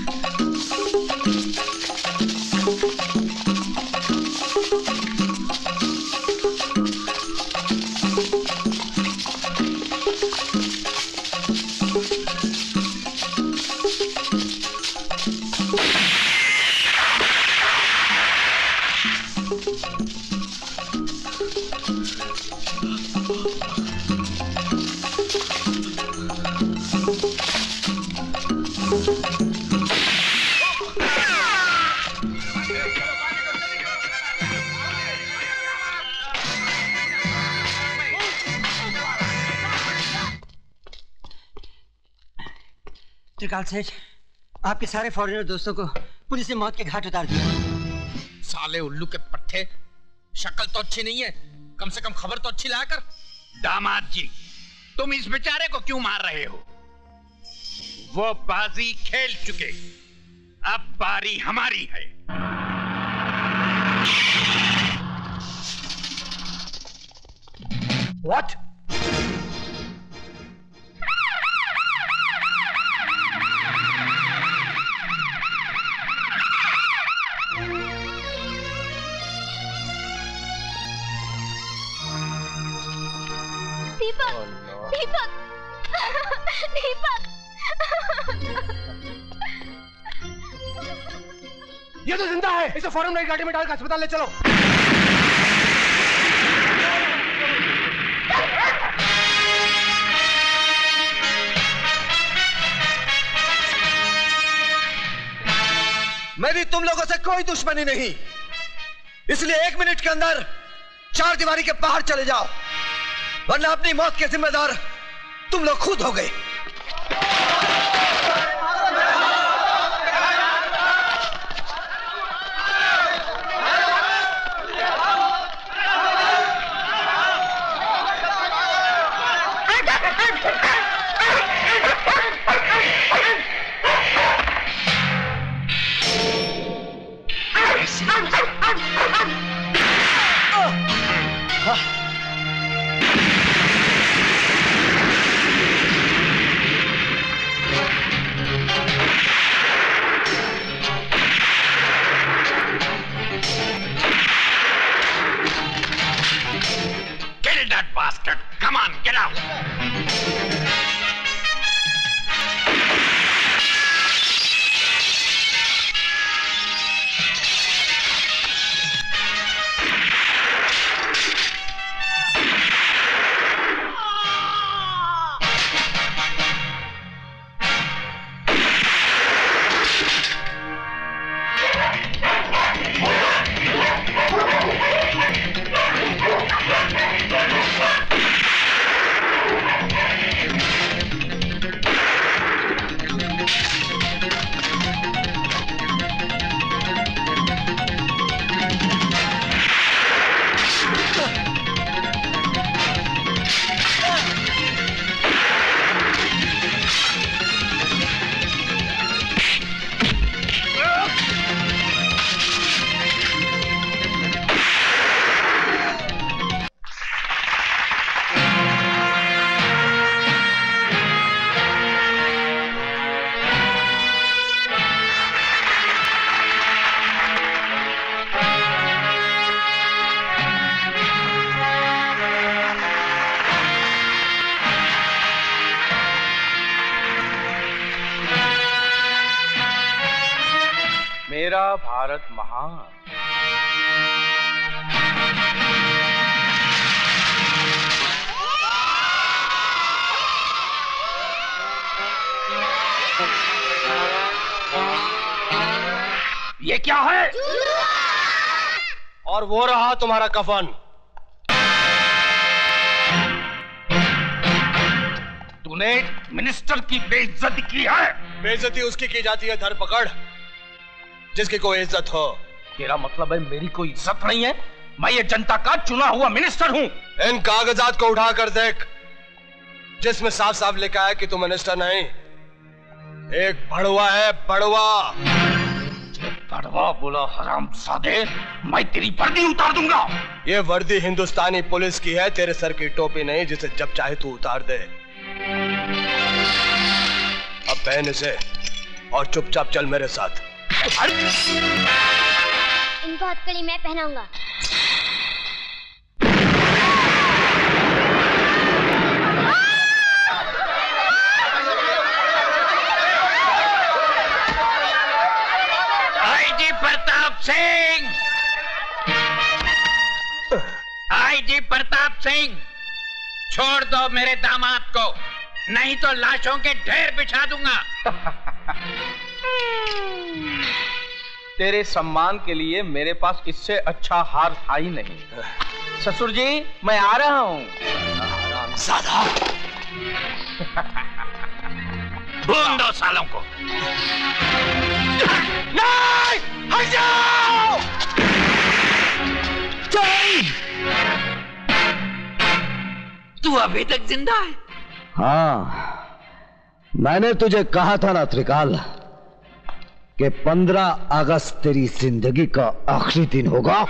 त्रिकाल सेठ, आपके सारे फॉरेनर दोस्तों को पुलिस ने मौत के घाट उतार दिया। साले उल्लू के पट्टे, शक्ल तो अच्छी नहीं है, कम से कम खबर तो अच्छी लाया कर। दामाद जी, तुम इस बेचारे को क्यों मार रहे हो? वो बाजी खेल चुके, अब बारी हमारी है। What? दीपक, दीपक, दीपक। ये तो जिंदा है, इसे फौरन नई गाड़ी में डालकर अस्पताल ले चलो। मेरी तुम लोगों से कोई दुश्मनी नहीं, इसलिए 1 मिनट के अंदर 4 दीवारी के बाहर चले जाओ, वरना अपनी मौत के जिम्मेदार तुम लोग खुद हो गए। Kill that bastard! Come on, get out! मेरा भारत महान। ये क्या है? और वो रहा तुम्हारा कफन। तूने मिनिस्टर की बेइज्जती की है। बेइज्जती उसकी की जाती है धरपकड़ जिसकी कोई इज्जत हो। तेरा मतलब है मेरी कोई इज्जत नहीं है? मैं ये जनता का चुना हुआ मिनिस्टर हूँ। इन कागजात को उठाकर देख जिसमें साफ साफ लिखा है कि तू मिनिस्टर नहीं, एक बड़वा है, बड़वा। बड़वा बोला हरामजादे, मैं तेरी वर्दी उतार दूंगा। ये वर्दी हिंदुस्तानी पुलिस की है, तेरे सर की टोपी नहीं जिसे जब चाहे तू उतार दे। अब पहन इसे और चुपचाप चल मेरे साथ। इनको हथकड़ी मैं पहनाऊंगा। आईजी प्रताप सिंह, आईजी प्रताप सिंह, छोड़ दो मेरे दामाद को, नहीं तो लाशों के ढेर बिछा दूंगा। तेरे सम्मान के लिए मेरे पास इससे अच्छा हार था ही नहीं। ससुर जी मैं आ रहा हूँ। हरामजादा। ढूंढ दो सालों को। नहीं, हट जाओ। तू अभी तक जिंदा है? हाँ, मैंने तुझे कहा था ना त्रिकाल कि 15 अगस्त तेरी जिंदगी का आखिरी दिन होगा।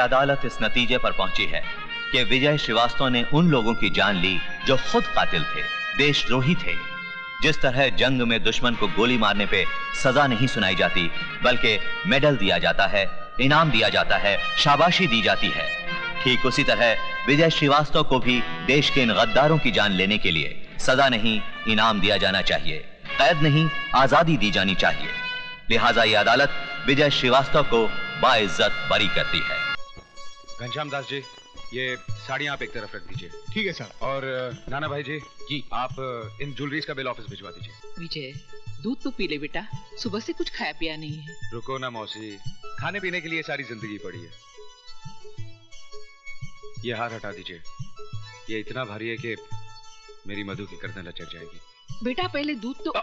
अदालत इस नतीजे पर पहुंची है कि विजय श्रीवास्तव ने उन लोगों की जान ली जो खुद कातिल थे, देशद्रोही थे। जिस तरह जंग में दुश्मन को गोली मारने पे सजा नहीं सुनाई जाती, बल्कि मेडल दिया जाता है, इनाम दिया जाता है, शाबाशी दी जाती है, ठीक उसी तरह विजय श्रीवास्तव को भी देश के इन गद्दारों की जान लेने के लिए सजा नहीं, इनाम दिया जाना चाहिए, कैद नहीं, आजादी दी जानी चाहिए। लिहाजा ये अदालत विजय श्रीवास्तव को बाइज्जत बरी करती है। घनश्याम दास जी, ये साड़ियाँ आप एक तरफ रख दीजिए। ठीक है सर। और नाना भाई जी आप इन ज्वेलरीज का बिल ऑफिस भिजवा दीजिए। विजय, दूध तो पी ले बेटा, सुबह से कुछ खाया पिया नहीं है। रुको ना मौसी, खाने पीने के लिए सारी जिंदगी पड़ी है। ये हार हटा दीजिए, ये इतना भारी है कि मेरी मधु की गर्दन लचक जाएगी। बेटा पहले दूध तो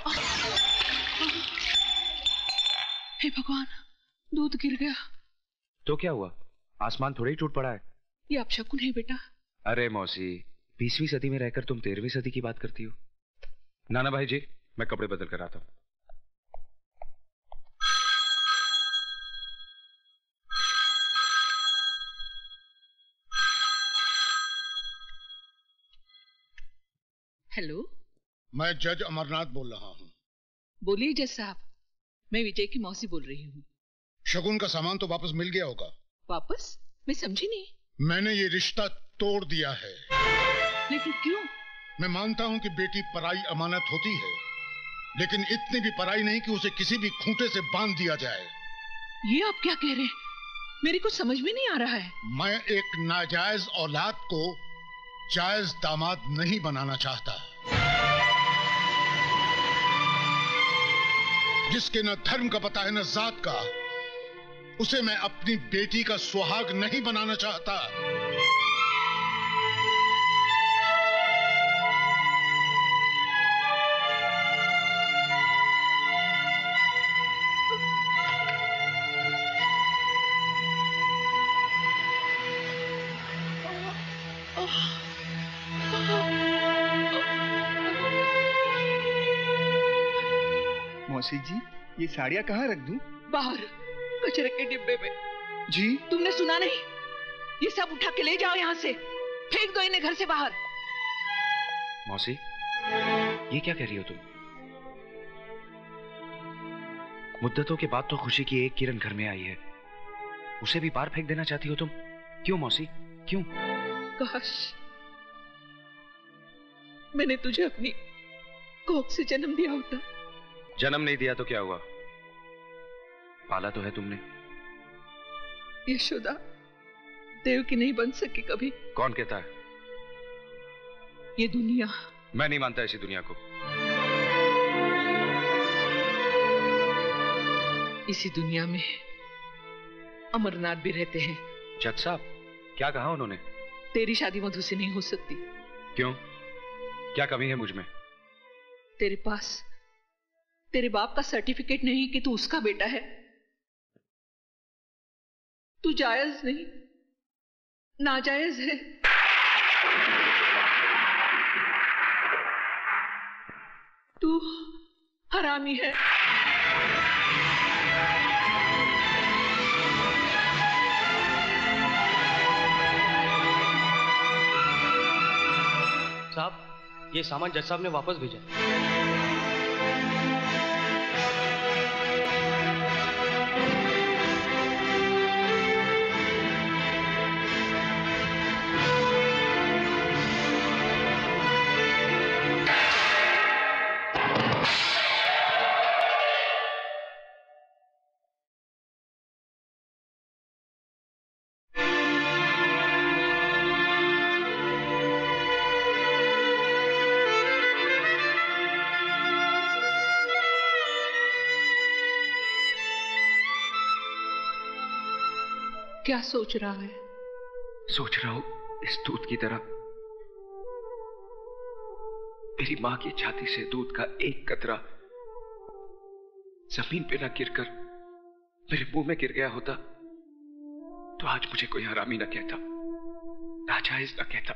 हे भगवान, दूध गिर गया। तो क्या हुआ, आसमान थोड़ा ही टूट पड़ा है। ये अपशकुन है बेटा। अरे मौसी, 20वीं सदी में रहकर तुम 13वीं सदी की बात करती हो। नाना भाई जी, मैं कपड़े बदल कर आता हूं। हेलो, मैं जज अमरनाथ बोल रहा हूँ। बोलिए जज साहब, मैं विजय की मौसी बोल रही हूँ। शगुन का सामान तो वापस मिल गया होगा। वापस? मैं समझी नहीं। मैंने ये रिश्ता तोड़ दिया है। लेकिन क्यों? मैं मानता हूँ कि बेटी पराई अमानत होती है, लेकिन इतनी भी पराई नहीं कि उसे किसी भी खूंटे से बांध दिया जाए। ये आप क्या कह रहे हैं? मेरी कुछ समझ में नहीं आ रहा है। मैं एक नाजायज औलाद को जायज दामाद नहीं बनाना चाहता। जिसके न धर्म का पता है न जात का, उसे मैं अपनी बेटी का सुहाग नहीं बनाना चाहता। मौसी जी, ये साड़ियाँ कहाँ रख दूं? बाहर कचरे के डिब्बे में। जी? तुमने सुना नहीं? ये सब उठा के ले जाओ यहाँ से, फेंक दो इन्हें घर से बाहर। मौसी, ये क्या कह रही हो तुम? मुद्दतों के बाद तो खुशी की एक किरण घर में आई है, उसे भी बाहर फेंक देना चाहती हो तुम? क्यों मौसी, क्यों? काश मैंने तुझे अपनी कोख से जन्म दिया होता। जन्म नहीं दिया तो क्या हुआ, पाला तो है तुमने। यशोदा देव की नहीं बन सकी कभी। कौन कहता है? ये दुनिया। मैं नहीं मानता ऐसी दुनिया को। इसी दुनिया में अमरनाथ भी रहते हैं। जज साहब, क्या कहा उन्होंने? तेरी शादी मधु से नहीं हो सकती। क्यों, क्या कमी है मुझ में? तेरे पास तेरे बाप का सर्टिफिकेट नहीं कि तू उसका बेटा है। तू जायज नहीं, नाजायज है। तू हरामी है। साहब, ये सामान जज साहब ने वापस भेजा। क्या सोच रहा है? सोच रहा हूं इस दूध की तरह मेरी मां की छाती से दूध का एक कतरा जमीन पे न गिरकर मेरे मुंह में गिर गया होता तो आज मुझे कोई हरामी न कहता, नाजायज न कहता।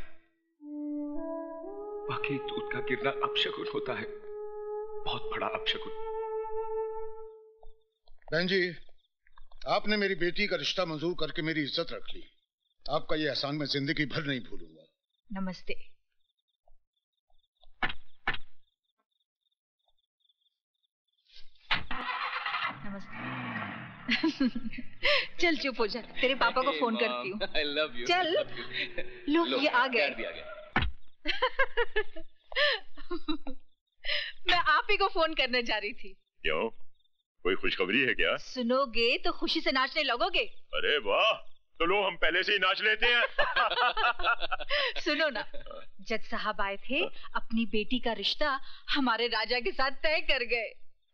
वाकई दूध का गिरना अपशकुन होता है, बहुत बड़ा अपशकुन। बहन जी, आपने मेरी बेटी का रिश्ता मंजूर करके मेरी इज्जत रख ली, आपका ये एहसान मैं जिंदगी भर नहीं भूलूंगा। नमस्ते। नमस्ते। चल चुप हो जा, तेरे पापा को फोन करती हूँ। I love you. चल। लो ये आ गए। भी आ गया। मैं आप ही को फोन करने जा रही थी। क्यों, कोई खुशखबरी है क्या? सुनोगे तो खुशी से नाचने लगोगे। अरे वाह, तो लो हम पहले से ही नाच लेते हैं। सुनो ना, जज साहब आए थे, अपनी बेटी का रिश्ता हमारे राजा के साथ तय कर गए।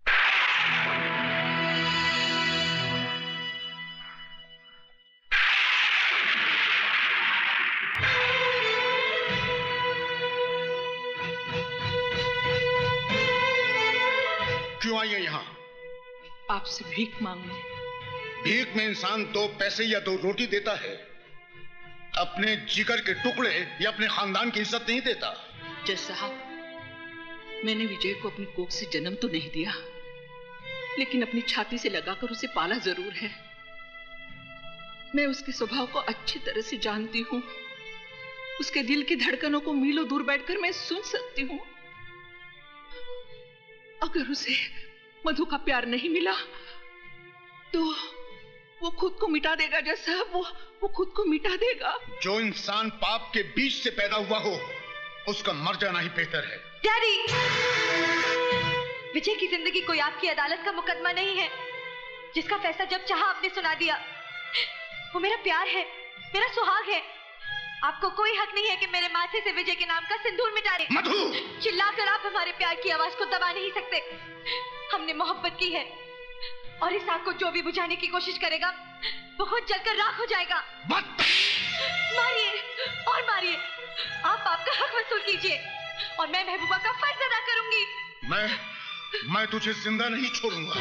क्यों आई है यहाँ? आपसे भीख मांगने। भीख में इंसान 2 पैसे या 2 रोटी देता है, अपने जिगर के टुकड़े या अपने खानदान की इज्जत नहीं देता। जज साहब, मैंने विजय को अपनी कोख से जन्म तो नहीं दिया, लेकिन अपनी छाती से लगाकर उसे पाला जरूर है। मैं उसके स्वभाव को अच्छी तरह से जानती हूँ। उसके दिल की धड़कनों को मीलों दूर बैठकर मैं सुन सकती हूँ। अगर उसे मधु का प्यार नहीं मिला तो वो खुद को मिटा देगा। जज साहब, वो खुद को मिटा देगा। जो इंसान पाप के बीच से पैदा हुआ हो उसका मर जाना ही बेहतर है। डैडी, विजय की जिंदगी कोई आपकी अदालत का मुकदमा नहीं है जिसका फैसला जब चाहा आपने सुना दिया। वो मेरा प्यार है, मेरा सुहाग है। आपको कोई हक नहीं है कि मेरे माथे से विजय के नाम का सिंदूर मिटा दे। मधु! चिल्लाकर आप हमारे प्यार की आवाज को दबा नहीं सकते। हमने मोहब्बत की है और इस आग को जो भी बुझाने की कोशिश करेगा वो खुद जलकर राख हो जाएगा। मारिए और मारिए, आप आपका हक वसूल कीजिए और मैं महबूबा का फर्ज अदा करूंगी। मैं तुझे जिंदा नहीं छोड़ूंगा।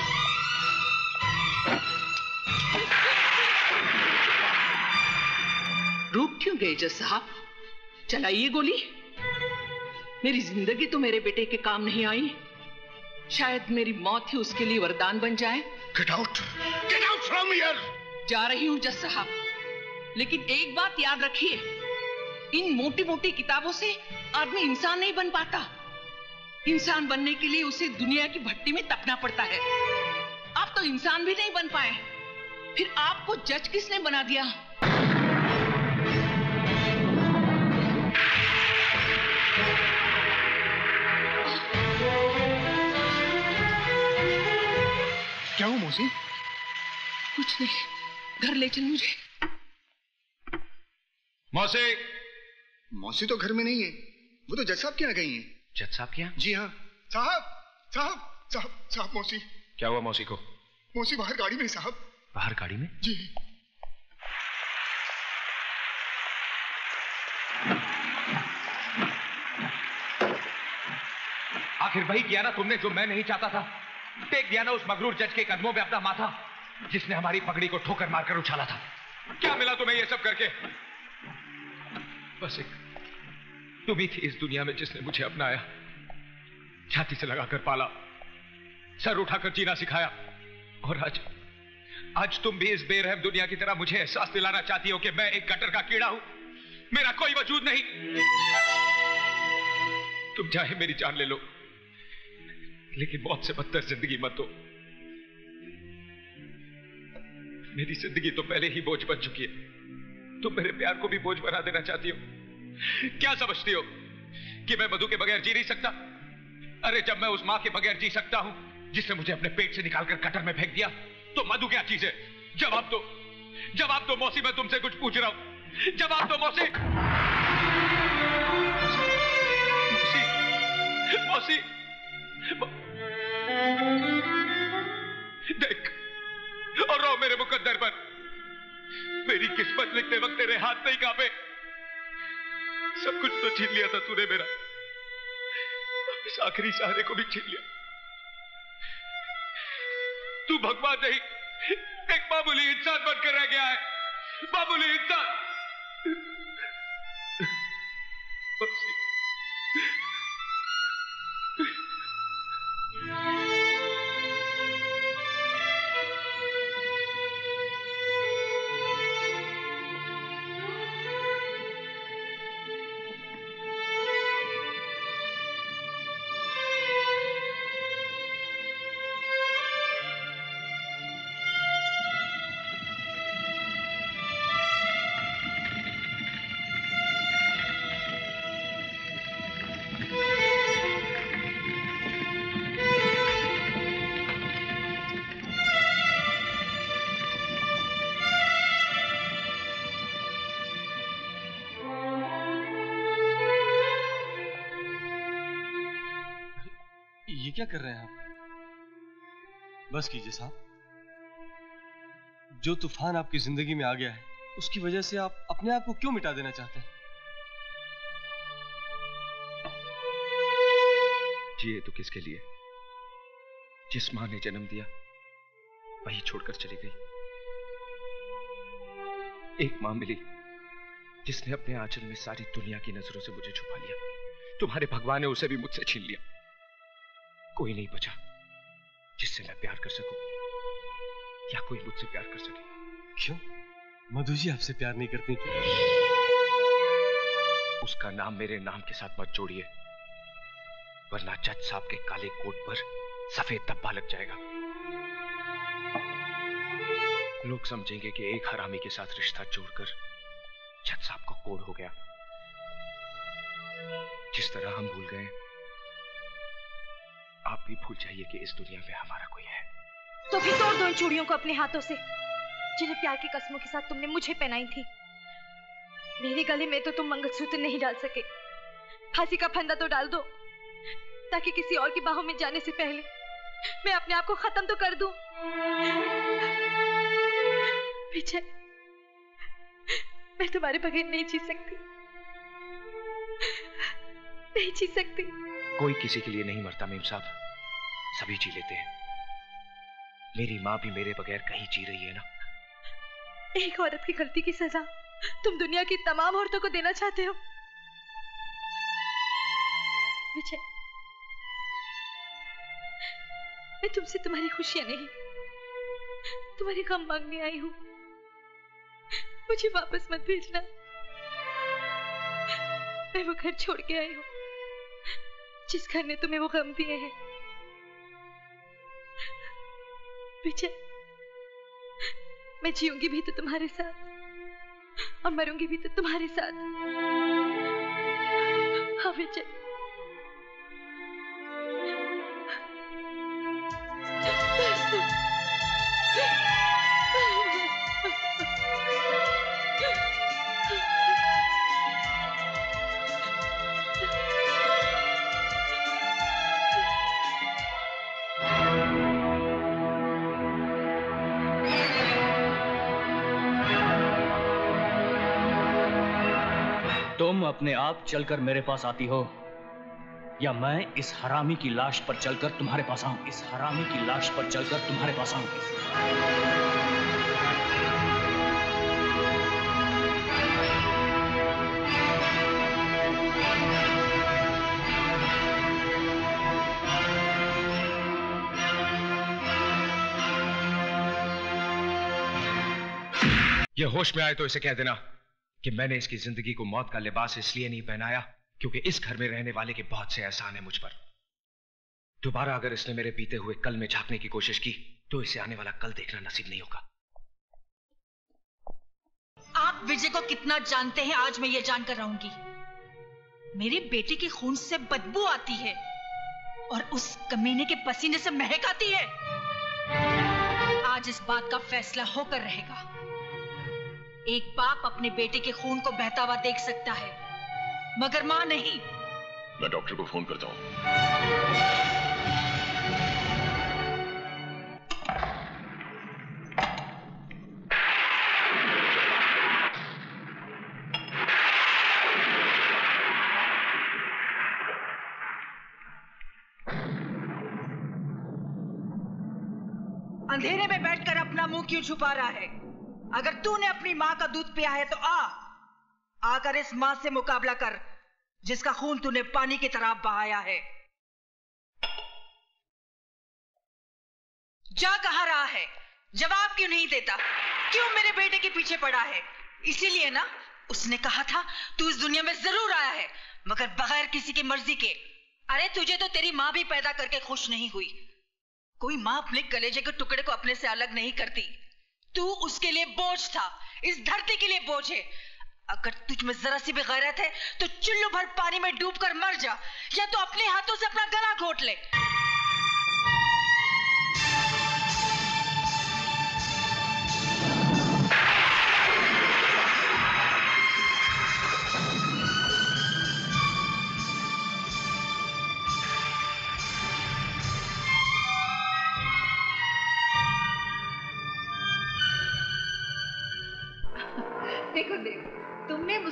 रुक क्यों गए जज साहब? चलाइए गोली। मेरी जिंदगी तो मेरे बेटे के काम नहीं आई, शायद मेरी मौत ही उसके लिए वरदान बन जाए। Get out from here! जा रही हूँ जज साहब, लेकिन एक बात याद रखिए, इन मोटी मोटी किताबों से आदमी इंसान नहीं बन पाता। इंसान बनने के लिए उसे दुनिया की भट्टी में तपना पड़ता है। आप तो इंसान भी नहीं बन पाए, फिर आपको जज किसने बना दिया? क्या हुआ मौसी? कुछ नहीं, घर ले चल मुझे। मौसी तो घर में नहीं है, वो तो जज साहब के यहाँ गई हैं। जज साहब के यहाँ? जी हाँ। साहब मौसी। क्या हुआ मौसी को? मौसी बाहर गाड़ी में साहब। बाहर गाड़ी में? जी। आखिर वही किया ना तुमने जो मैं नहीं चाहता था। टेक दिया ना उस मगरूर जज के कदमों में अपना माथा, जिसने हमारी पगड़ी को ठोकर मारकर उछाला था। क्या मिला तुम्हें ये सब करके? बस एक तुम ही थी इस दुनिया में जिसने मुझे अपनाया, छाती से लगाकर पाला, सर उठाकर जीना सिखाया। और आज तुम भी इस बेरहम दुनिया की तरह मुझे एहसास दिलाना चाहती हो कि मैं एक गटर का कीड़ा हूं, मेरा कोई वजूद नहीं। तुम चाहे मेरी जान ले लो, लेकिन मौत से बदतर जिंदगी मत दो। मेरी जिंदगी तो पहले ही बोझ बन चुकी है, तुम मेरे प्यार को भी बोझ बना देना चाहती हो। क्या समझती हो कि मैं मधु के बगैर जी नहीं सकता? अरे जब मैं उस मां के बगैर जी सकता हूं जिसने मुझे अपने पेट से निकालकर कटर में फेंक दिया, तो मधु क्या चीज है? जवाब दो मौसी, मैं तुमसे कुछ पूछ रहा हूं। जवाब दो मौसी। मौसी, देख और रो मेरे मुकद्दर पर। मेरी किस्मत लिखते वक्त तेरे हाथ नहीं कांपे। सब कुछ तो छीन लिया था तूने मेरा, इस आखिरी सहारे को भी छीन लिया। तू भगवान नहीं, एक मामूली इंसान बनकर रह गया है, मामूली इंसान। ये क्या कर रहे हैं आप? बस कीजिए साहब। जो तूफान आपकी जिंदगी में आ गया है, उसकी वजह से आप अपने आप को क्यों मिटा देना चाहते हैं? जिए तो किसके लिए? जिस मां ने जन्म दिया वही छोड़कर चली गई। एक मां मिली जिसने अपने आंचल में सारी दुनिया की नजरों से मुझे छुपा लिया। तुम्हारे भगवान ने उसे भी मुझसे छीन लिया। कोई नहीं बचा जिससे मैं प्यार कर सकूं या कोई मुझसे प्यार कर सके। क्यों? मधु जी आपसे प्यार नहीं करती क्यों? उसका नाम मेरे नाम के साथ मत जोड़िए, वरना जज साहब के काले कोट पर सफेद धब्बा लग जाएगा। लोग समझेंगे कि एक हरामी के साथ रिश्ता जोड़कर जज साहब को कोड़ हो गया। जिस तरह हम भूल गए, आप भी भूल जाइए कि इस दुनिया में हमारा कोई है। तो फिर तोड़ दो इन चूड़ियों को अपने हाथों से, जिन्हें प्यार की कसमों के साथ तुमने मुझे पहनाई थी। मेरे गले में तो तुम मंगलसूत्र नहीं डाल सके। फांसी का फंदा तो डाल दो, ताकि किसी और की बाहों में जाने से पहले मैं अपने आप को खत्म तो कर दूं। विजय, मैं तुम्हारे बगैर नहीं जी सकती, नहीं जी सकती। कोई किसी के लिए नहीं मरता मेम साहब, सभी जी लेते हैं। मेरी माँ भी मेरे बगैर कहीं जी रही है ना। एक औरत की गलती की सजा तुम दुनिया की तमाम औरतों को देना चाहते हो। विजय, मैं तुमसे तुम्हारी खुशियां नहीं, तुम्हारे गम मांगने आई हूं। मुझे वापस मत भेजना। मैं वो घर छोड़ के आई हूं जिस घर ने तुम्हें वो गम दिए हैं। विजय, मैं जीऊंगी भी तो तुम्हारे साथ और मरूंगी भी तो तुम्हारे साथ। हाँ विजय। तुम अपने आप चलकर मेरे पास आती हो, या मैं इस हरामी की लाश पर चलकर तुम्हारे पास आऊं? इस हरामी की लाश पर चलकर तुम्हारे पास आऊं? ये होश में आए तो इसे कह देना कि मैंने इसकी जिंदगी को मौत का लिबास इसलिए नहीं पहनाया क्योंकि इस घर में रहने वाले के बहुत से एहसान है मुझ पर। दोबारा अगर इसने मेरे बीते हुए कल में झांकने की कोशिश की तो इसे आने वाला कल देखना नसीब नहीं होगा। आप विजय को कितना जानते हैं आज मैं ये जानकर रहूंगी। मेरे बेटे के खून से बदबू आती है और उस कमीने के पसीने से महक आती है। आज इस बात का फैसला होकर रहेगा। एक बाप अपने बेटे के खून को बहता हुआ देख सकता है, मगर मां नहीं। मैं डॉक्टर को फोन करता हूं। अंधेरे में बैठकर अपना मुंह क्यों छुपा रहा है? अगर तूने अपनी मां का दूध पिया है तो आकर इस मां से मुकाबला कर जिसका खून तूने पानी की तरह बहाया है। जा कहां रहा है? जवाब क्यों नहीं देता? क्यों मेरे बेटे के पीछे पड़ा है? इसीलिए ना उसने कहा था तू इस दुनिया में जरूर आया है, मगर बगैर किसी की मर्जी के। अरे तुझे तो तेरी मां भी पैदा करके खुश नहीं हुई। कोई मां अपने कलेजे के टुकड़े को अपने से अलग नहीं करती। तू उसके लिए बोझ था, इस धरती के लिए बोझ है। अगर तुझ में जरा सी भी गैरत है तो चुल्लू भर पानी में डूबकर मर जा, या तो अपने हाथों से अपना गला घोट ले।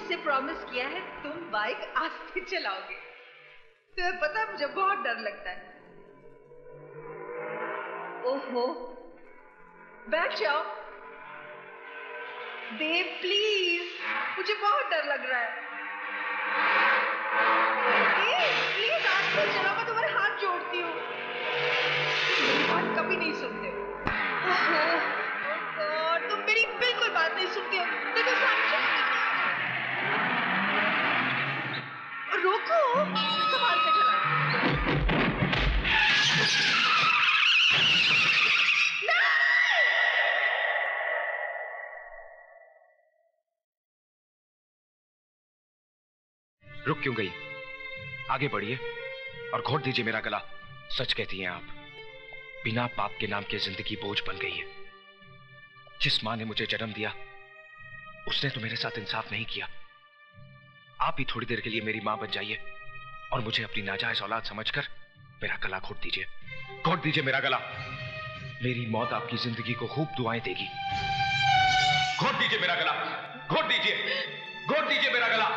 मुझसे प्रॉमिस किया है तुम बाइक आस्ते चलाओगे। तुम्हें पता है मुझे बहुत डर लगता है। ओहो, बैठ जाओ। देव प्लीज, मुझे बहुत डर लग रहा है। प्लीज आस्ते चलाओ, मैं तुम्हारे हाथ जोड़ती हूँ। मेरी बात कभी नहीं सुनते हो। गॉड, तुम मेरी बिल्कुल बात नहीं सुनते हो। देखो सामने रोको, संभाल के चलाओ। रुक क्यों गई? आगे बढ़िए और घोट दीजिए मेरा गला। सच कहती हैं आप, बिना पाप के नाम की जिंदगी बोझ बन गई है। जिस मां ने मुझे जन्म दिया उसने तो मेरे साथ इंसाफ नहीं किया। आप ही थोड़ी देर के लिए मेरी मां बन जाइए और मुझे अपनी नाजायज औलाद समझकर मेरा गला घोट दीजिए। घोट दीजिए मेरा गला। मेरी मौत आपकी जिंदगी को खूब दुआएं देगी। घोट दीजिए मेरा गला, घोट दीजिए, घोट दीजिए मेरा गला।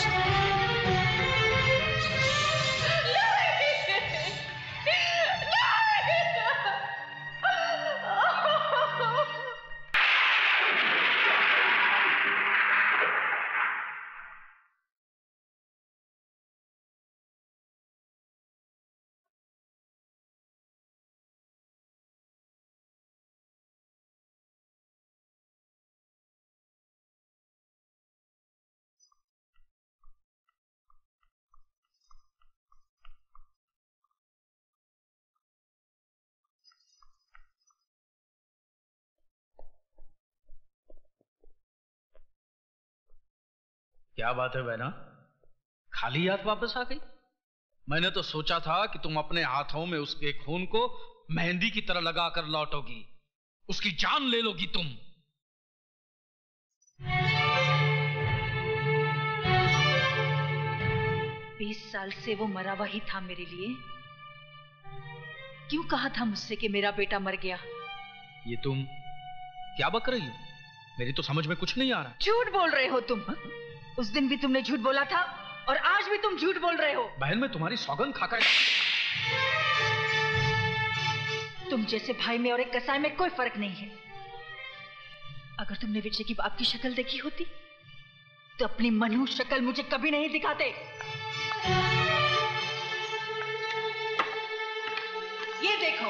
क्या बात है बहना, खाली हाथ वापस आ गई? मैंने तो सोचा था कि तुम अपने हाथों में उसके खून को मेहंदी की तरह लगाकर लौटोगी, उसकी जान ले लोगी तुम। बीस साल से वो मरा हुआ ही था मेरे लिए। क्यों कहा था मुझसे कि मेरा बेटा मर गया? ये तुम क्या बक रही हो? मेरी तो समझ में कुछ नहीं आ रहा। झूठ बोल रहे हो तुम। उस दिन भी तुमने झूठ बोला था और आज भी तुम झूठ बोल रहे हो। बहन, मैं तुम्हारी सौगंध खाकर। तुम जैसे भाई में और एक कसाई में कोई फर्क नहीं है। अगर तुमने विजय की बाप की शक्ल देखी होती तो अपनी मनहूस शक्ल मुझे कभी नहीं दिखाते। ये देखो,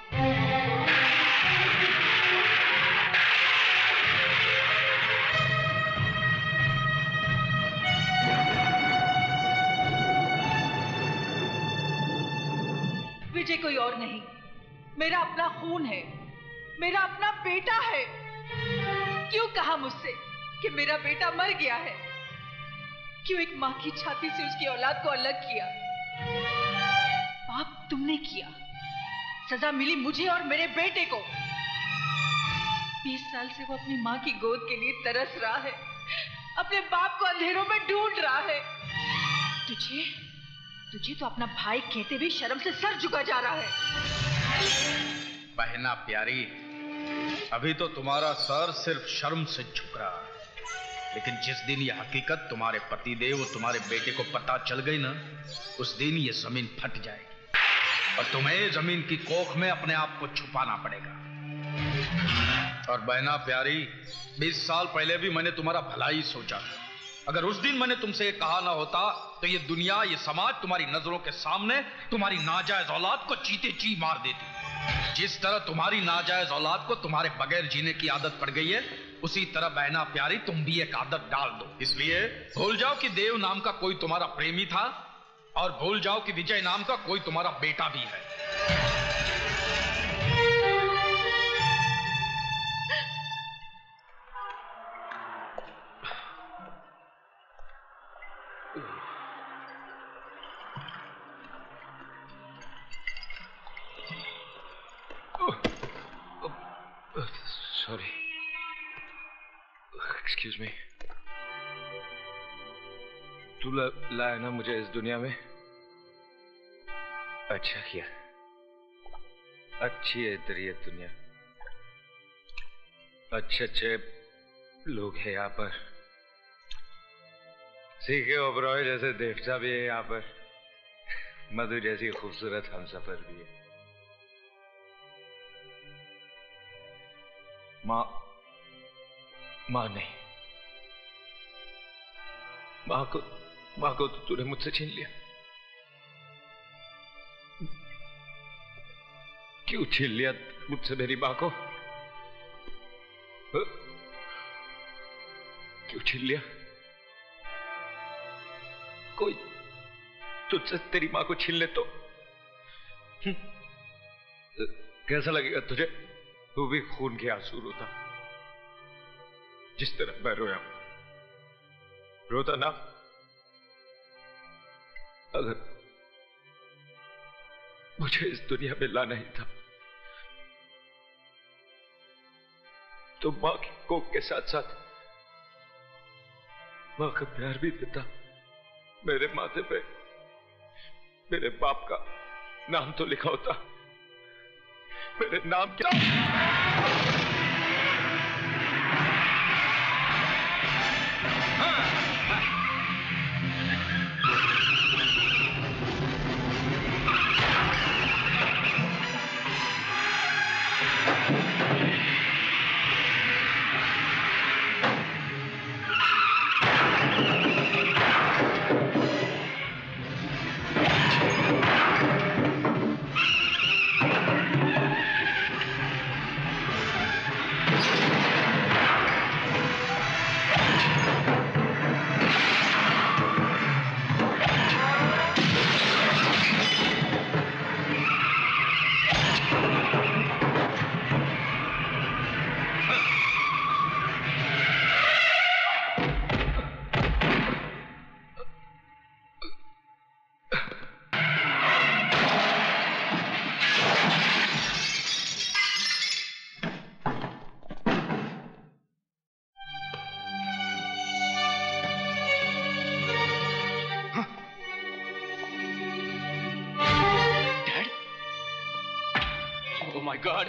विजय कोई और नहीं, मेरा अपना खून है, मेरा अपना बेटा है। क्यों कहा मुझसे कि मेरा बेटा मर गया है? क्यों एक मां की छाती से उसकी औलाद को अलग किया? पाप तुमने किया, सजा मिली मुझे और मेरे बेटे को। 20 साल से वो अपनी मां की गोद के लिए तरस रहा है, अपने बाप को अंधेरों में ढूंढ रहा है। तुझे तो अपना भाई कहते भी शर्म से सर झुका जा रहा है। बहना प्यारी, अभी तो तुम्हारा सर सिर्फ शर्म से झुक रहा है, लेकिन जिस दिन ये हकीकत तुम्हारे पतिदेव और तुम्हारे बेटे को पता चल गई ना, उस दिन ये जमीन फट जाएगी और तुम्हें जमीन की कोख में अपने आप को छुपाना पड़ेगा। और बहना प्यारी, 20 साल पहले भी मैंने तुम्हारा भला ही सोचा था। अगर उस दिन मैंने तुमसे ये कहा ना होता तो ये दुनिया, ये समाज तुम्हारी नजरों के सामने तुम्हारी नाजायज औलाद को चीते ची मार देती। जिस तरह तुम्हारी नाजायज औलाद को तुम्हारे बगैर जीने की आदत पड़ गई है, उसी तरह बहना प्यारी तुम भी एक आदत डाल दो। इसलिए भूल जाओ कि देव नाम का कोई तुम्हारा प्रेमी था और भूल जाओ कि विजय नाम का कोई तुम्हारा बेटा भी है। Sorry, excuse me. तू लाया ना मुझे इस दुनिया में, अच्छा किया। अच्छी है तेरी ये दुनिया, अच्छे अच्छे लोग हैं यहाँ पर, सीखे ओबरॉय जैसे देवता भी है यहाँ पर, मधु जैसी खूबसूरत हमसफर भी है। माँ नहीं, माँ को तो तूने मुझसे छीन लिया। क्यों छीन लिया मुझसे मेरी माँ को? क्यों छीन लिया? कोई तुझसे तेरी माँ को छीन ले तो कैसा लगेगा तुझे? तू भी खून के आंसू रोता जिस तरह मैं रोया, रोता ना? अगर मुझे इस दुनिया में लाना ही था तो मां की कोख के साथ साथ मां का प्यार भी देता। मेरे माथे पे मेरे बाप का नाम तो लिखा होता। मेरे नाम क्या? Oh my God!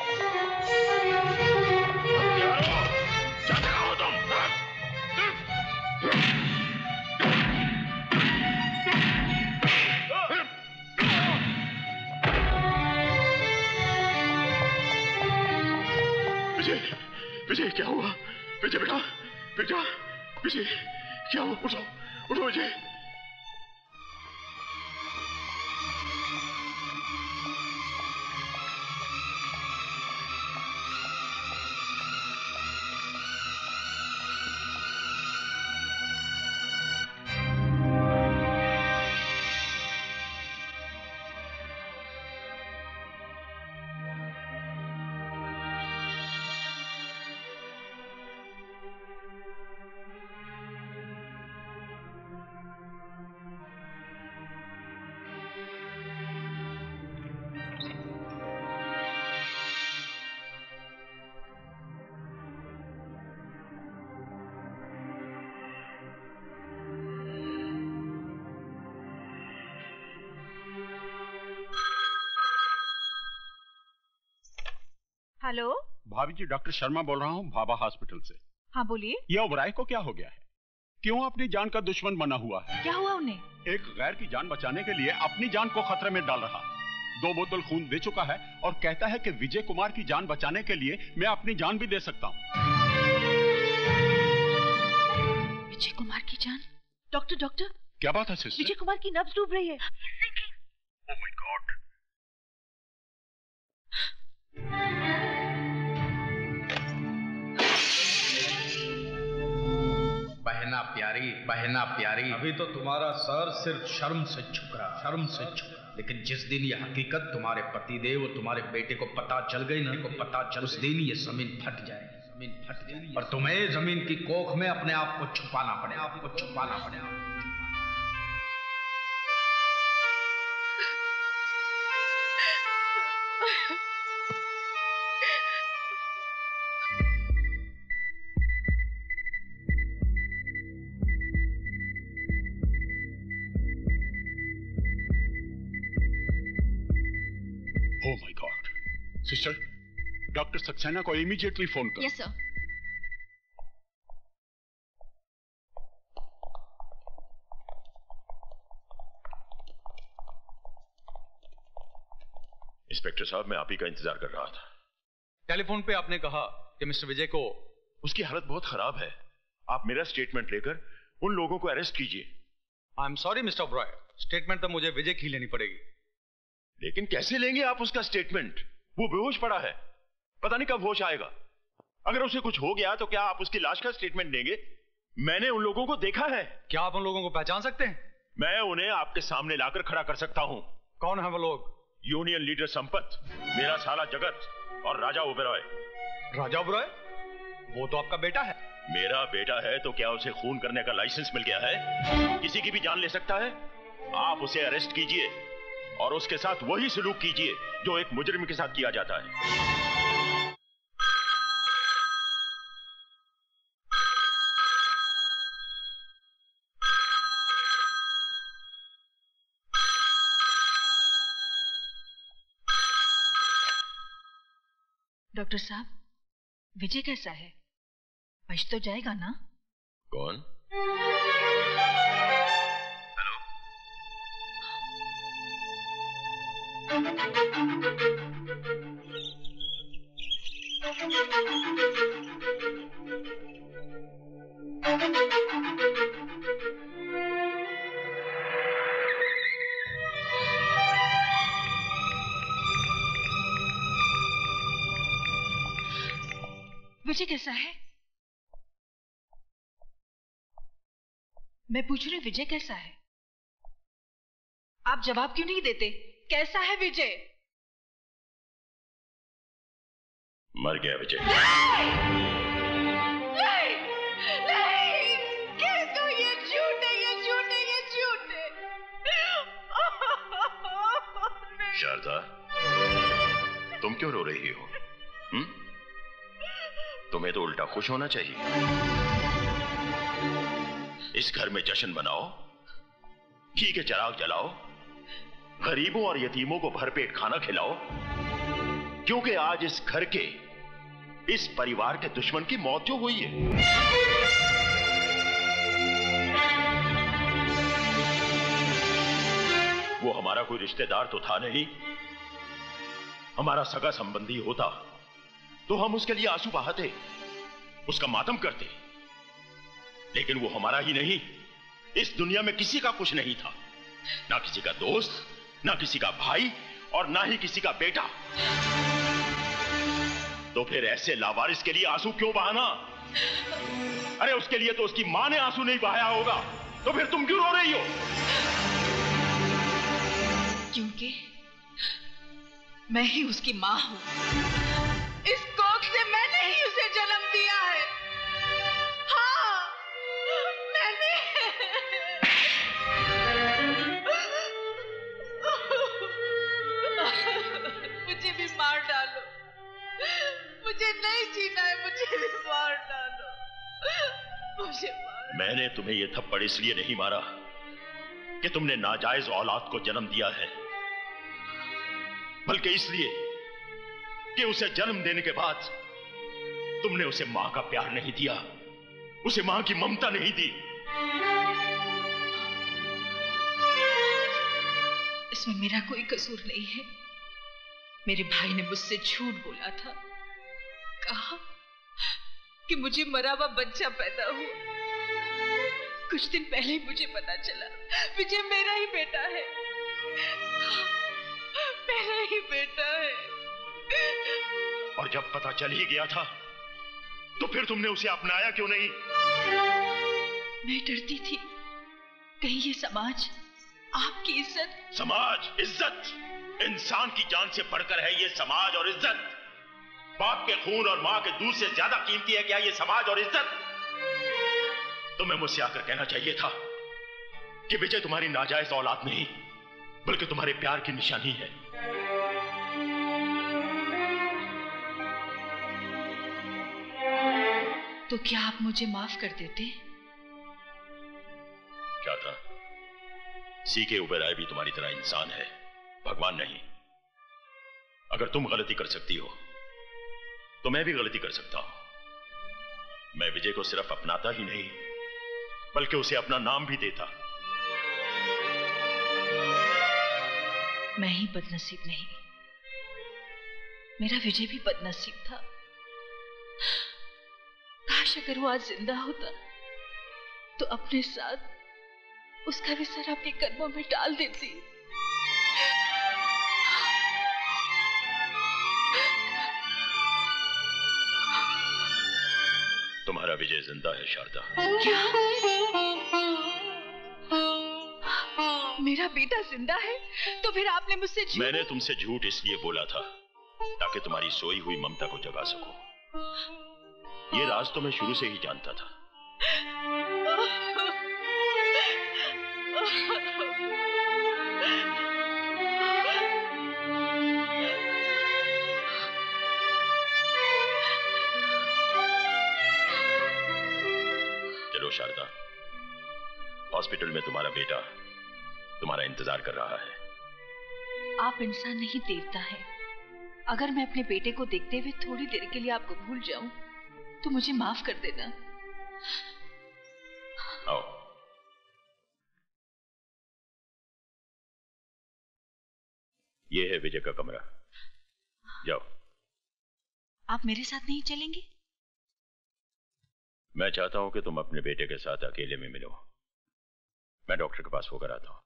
विजय, विजय क्या हुआ? विजय बेटा, बेटा, विजय क्या हुआ? उठो, उठो विजय। हेलो, भाभी जी, डॉक्टर शर्मा बोल रहा हूँ भाभा हॉस्पिटल से। हाँ बोलिए। ये ओबराय को क्या हो गया है? क्यों अपनी जान का दुश्मन बना हुआ है? क्या हुआ उन्हें? एक गैर की जान बचाने के लिए अपनी जान को खतरे में डाल रहा। 2 बोतल खून दे चुका है और कहता है कि विजय कुमार की जान बचाने के लिए मैं अपनी जान भी दे सकता हूँ। विजय कुमार की जान? डॉक्टर, डॉक्टर, क्या बात है सिस्टर? विजय कुमार की नब्ज डूब रही है। Oh my God! बहना प्यारी, बहना प्यारी, अभी तो तुम्हारा सर सिर्फ शर्म से झुक रहा, शर्म से झुक रहा। लेकिन जिस दिन ये हकीकत तुम्हारे पतिदेव और तुम्हारे बेटे को पता चल गई ना, उस दिन ये जमीन फट जाएगी, जमीन फट जाएगी और तुम्हें जमीन की कोख में अपने आप को छुपाना पड़ेगा, आपको छुपाना पड़ेगा। Oh my God! Sister, doctor Saxena को इमीडिएटली फोन करो। Yes sir. इंस्पेक्टर साहब, मैं आप ही का इंतजार कर रहा था। टेलीफोन पे आपने कहा कि मिस्टर विजय को उसकी हालत बहुत खराब है। आप मेरा स्टेटमेंट लेकर उन लोगों को अरेस्ट कीजिए। I am sorry mister Oberoi, statement तो मुझे विजय की लेनी पड़ेगी। लेकिन कैसे लेंगे आप उसका स्टेटमेंट? वो बेहोश पड़ा है, पता नहीं कब होश आएगा। अगर उसे कुछ हो गया तो क्या आप उसकी लाश का स्टेटमेंट देंगे? मैंने उन लोगों को देखा है। क्या आप उन लोगों को पहचान सकते हैं? मैं उन्हें आपके सामने लाकर खड़ा कर सकता हूं। कौन है वो लोग? यूनियन लीडर संपत, मेरा साला जगत और राजा ओबेरॉय। राजा ओबेरॉय? वो तो आपका बेटा है। मेरा बेटा है तो क्या उसे खून करने का लाइसेंस मिल गया है? किसी की भी जान ले सकता है। आप उसे अरेस्ट कीजिए और उसके साथ वही सलूक कीजिए जो एक मुजरिम के साथ किया जाता है। डॉक्टर साहब, विजय कैसा है? बच तो जाएगा ना? कौन? विजय कैसा है? मैं पूछ रही हूँ, विजय कैसा है? आप जवाब क्यों नहीं देते? कैसा है विजय? मर गया विजय। नहीं! नहीं! कह दो ये झूठ है, ये झूठ है, ये झूठ है। शारदा, तुम क्यों रो रही हो? तुम्हें तो उल्टा खुश होना चाहिए। इस घर में जश्न मनाओ, घी के चिराग जलाओ, गरीबों और यतीमों को भरपेट खाना खिलाओ, क्योंकि आज इस घर के, इस परिवार के दुश्मन की मौत जो हुई है, वो हमारा कोई रिश्तेदार तो था नहीं। हमारा सगा संबंधी होता तो हम उसके लिए आंसू बहाते, उसका मातम करते, लेकिन वो हमारा ही नहीं, इस दुनिया में किसी का कुछ नहीं था। ना किसी का दोस्त, ना किसी का भाई और ना ही किसी का बेटा। तो फिर ऐसे लावारिस के लिए आंसू क्यों बहाना? अरे उसके लिए तो उसकी मां ने आंसू नहीं बहाया होगा, तो फिर तुम क्यों रो रही हो? क्योंकि मैं ही उसकी मां हूं। इस कोख से मैंने ही उसे जन्म दिया है। हाँ, मैंने। मुझे भी मार डालो, मुझे नहीं जीना है, मुझे भी मार डालो, मुझे मार। मैंने तुम्हें यह थप्पड़ इसलिए नहीं मारा कि तुमने नाजायज औलाद को जन्म दिया है, बल्कि इसलिए कि उसे जन्म देने के बाद तुमने उसे मां का प्यार नहीं दिया, उसे मां की ममता नहीं दी। इसमें मेरा कोई कसूर नहीं है। मेरे भाई ने मुझसे झूठ बोला था, कहा कि मुझे मरा हुआ बच्चा पैदा हुआ। कुछ दिन पहले ही मुझे पता चला विजय मेरा ही बेटा है, मेरा ही बेटा है। और जब पता चल ही गया था तो फिर तुमने उसे अपनाया क्यों नहीं? मैं डरती थी कहीं ये समाज आपकी इज्जत। समाज, इज्जत, इंसान की जान से बढ़कर है ये समाज और इज्जत। बाप के खून और मां के दूध से ज्यादा कीमती है क्या ये समाज और इज्जत? तुम्हें मुझसे आकर कहना चाहिए था कि विजय तुम्हारी नाजायज औलाद नहीं, बल्कि तुम्हारे प्यार की निशानी है। तो क्या आप मुझे माफ कर देते? क्या था? सीके ओबेरॉय भी तुम्हारी तरह इंसान है, भगवान नहीं। अगर तुम गलती कर सकती हो तो मैं भी गलती कर सकता हूं। मैं विजय को सिर्फ अपनाता ही नहीं, बल्कि उसे अपना नाम भी देता। मैं ही बदनसीब नहीं मेरा विजय भी बदनसीब था। काश अगर वो आज जिंदा होता तो अपने साथ उसका भी सर आपके कदमों में डाल देती। तुम्हारा विजय जिंदा है शारदा। क्या? मेरा बेटा जिंदा है? तो फिर आपने मुझसे झूठ? मैंने तुमसे झूठ इसलिए बोला था ताकि तुम्हारी सोई हुई ममता को जगा सकूं। ये राज तो मैं शुरू से ही जानता था। चलो शारदा, हॉस्पिटल में तुम्हारा बेटा तुम्हारा इंतजार कर रहा है। आप इंसान नहीं, देवता है। अगर मैं अपने बेटे को देखते हुए थोड़ी देर के लिए आपको भूल जाऊं तो मुझे माफ कर देना। आओ। ये है विजय का कमरा, जाओ। आप मेरे साथ नहीं चलेंगे? मैं चाहता हूं कि तुम अपने बेटे के साथ अकेले में मिलो। मैं डॉक्टर के पास होकर आता हूं।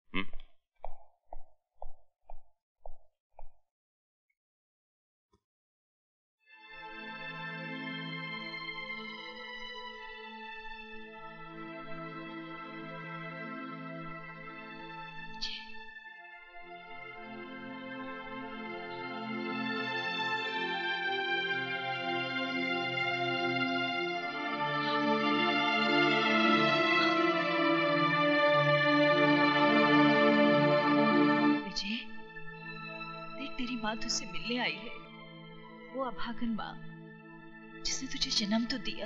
माँ तुझसे मिलने आई है, वो अभागन माँ जिसने तुझे जन्म तो दिया।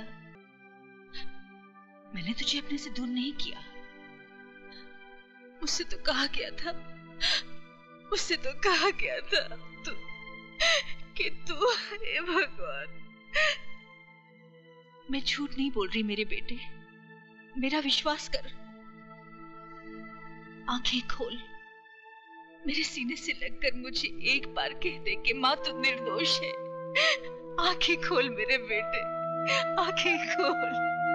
मैंने तुझे अपने से दूर नहीं किया। मुझसे तो कहा गया था, मुझसे तो कहा गया था कि तू, हे भगवान। मैं झूठ नहीं बोल रही मेरे बेटे, मेरा विश्वास कर। आंखें खोल, मेरे सीने से लगकर मुझे एक बार कह दे कि माँ तू निर्दोष है। आंखें खोल मेरे बेटे, आंखें खोल।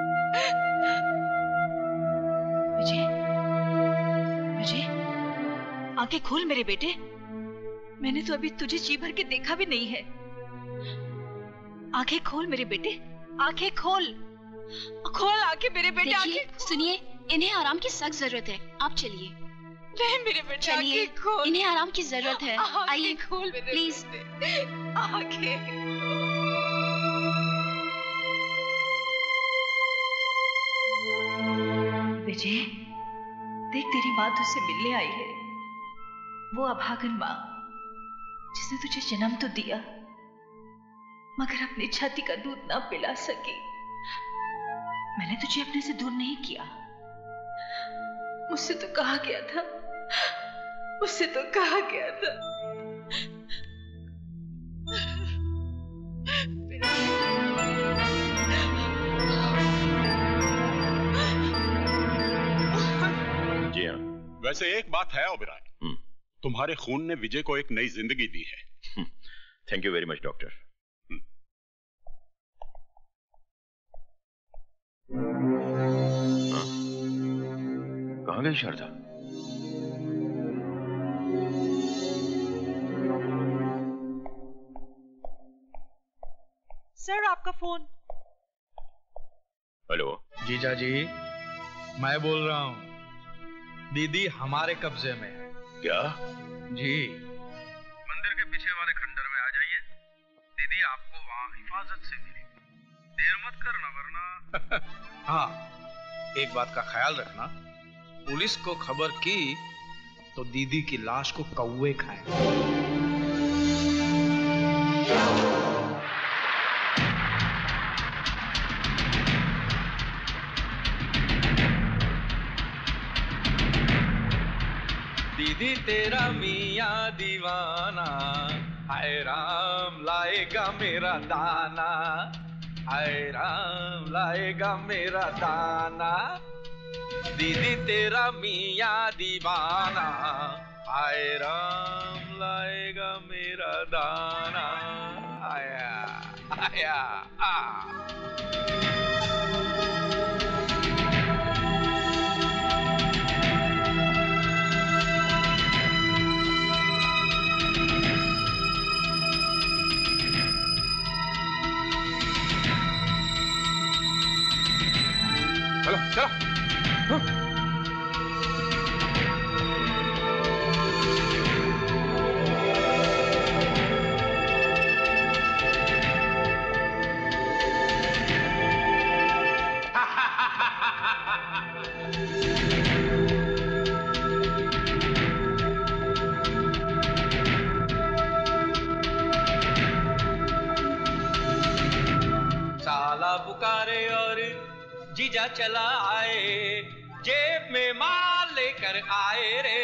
विजय, विजय, आंखें खोल मेरे बेटे। मैंने तो अभी तुझे जी भर के देखा भी नहीं है। आंखें खोल मेरे बेटे, आंखें खोल, खोल आंखें मेरे बेटे। आंखें सुनिए, इन्हें आराम की सख्त जरूरत है, आप चलिए। नहीं मेरे बेटे, चलिए, इन्हें आराम की जरूरत है। आइए खोल मेरे प्लीज। आंखें विजय, देख तेरी माँ तुझसे मिलने आई है। वो अभागन माँ जिसने तुझे जन्म तो दिया मगर अपनी छाती का दूध ना पिला सकी। मैंने तुझे अपने से दूर नहीं किया। मुझसे तो कहा गया था, मुझसे तो कहा गया था। जी हाँ। वैसे एक बात है ओबेरॉय, तुम्हारे खून ने विजय को एक नई जिंदगी दी है। Thank you very much doctor. कहाँ गई शारदा? सर आपका फोन। हेलो जीजा जी, मैं बोल रहा हूँ। दीदी हमारे कब्जे में है। क्या? जी, मंदिर के पीछे वाले खंडर में आ जाइए। दीदी आपको वहाँ हिफाजत से मिलेगी। देर मत करना वरना। हाँ, एक बात का ख्याल रखना, पुलिस को खबर की तो दीदी की लाश को कौवे खाएं। दीदी तेरा मियाँ दीवाना, हाय राम लाएगा मेरा दाना, हाय राम लाएगा मेरा दाना। दीदी तेरा मियाँ दीवाना, हाय राम लाएगा मेरा दाना। आया। चलो चलो। साला पुकारे और जीजा चला आए, जेब में माल लेकर आए रे।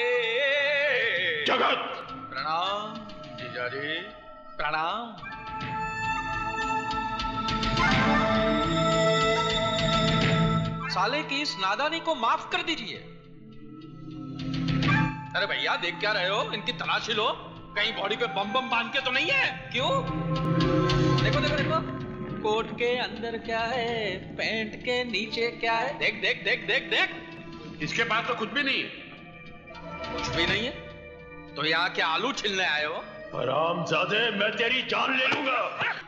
जगत प्रणाम जीजा जी, प्रणाम। साले की इस नादानी को माफ कर दीजिए। अरे भैया देख क्या रहे हो, इनकी तलाशी लो, कहीं बॉडी पे बम बम बांध के तो नहीं है? क्यों? देखो देखो देखो, कोट के अंदर क्या है, पैंट के नीचे क्या है, देख देख देख देख देख। इसके पास तो कुछ भी नहीं है। कुछ भी नहीं है? तो यहाँ क्या आलू छिलने आए हो? हरामजादे, मैं तेरी जान ले लूंगा।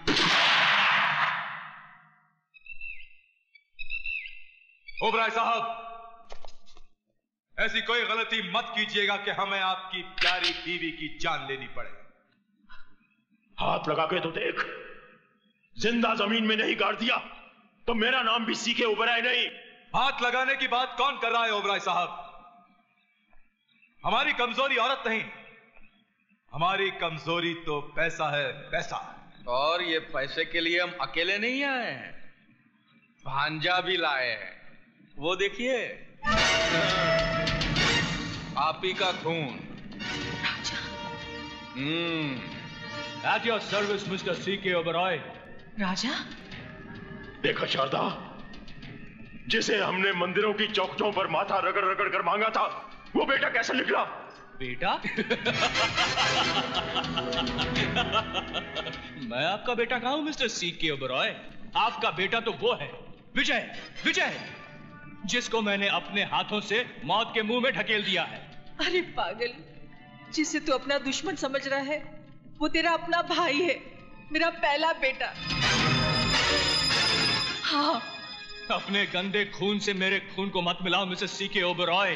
ओबराय साहब, ऐसी कोई गलती मत कीजिएगा कि हमें आपकी प्यारी बीवी की जान लेनी पड़े। हाथ लगा के तो देख, जिंदा जमीन में नहीं गाड़ दिया तो मेरा नाम भी सीके ओबराय नहीं। हाथ लगाने की बात कौन कर रहा है ओबराय साहब? हमारी कमजोरी औरत नहीं, हमारी कमजोरी तो पैसा है, पैसा। और ये पैसे के लिए हम अकेले नहीं आए हैं, भांजा भी लाए हैं। वो देखिए, आप ही का खून। At your service, Mr. C.K. Oberoi. राजा? देखा शारदा, जिसे हमने मंदिरों की चौखटों पर माथा रगड़ रगड़ कर मांगा था, वो बेटा कैसे निकला? बेटा? मैं आपका बेटा कहाँ हूँ मिस्टर C.K. Oberoi? आपका बेटा तो वो है, विजय, विजय, जिसको मैंने अपने हाथों से मौत के मुंह में ढकेल दिया है। अरे पागल, जिसे तू अपना दुश्मन समझ रहा है, वो तेरा अपना भाई है, मेरा पहला बेटा। हाँ, अपने गंदे खून से मेरे खून को मत मिलाओ मिसेस C.K. Oberoi।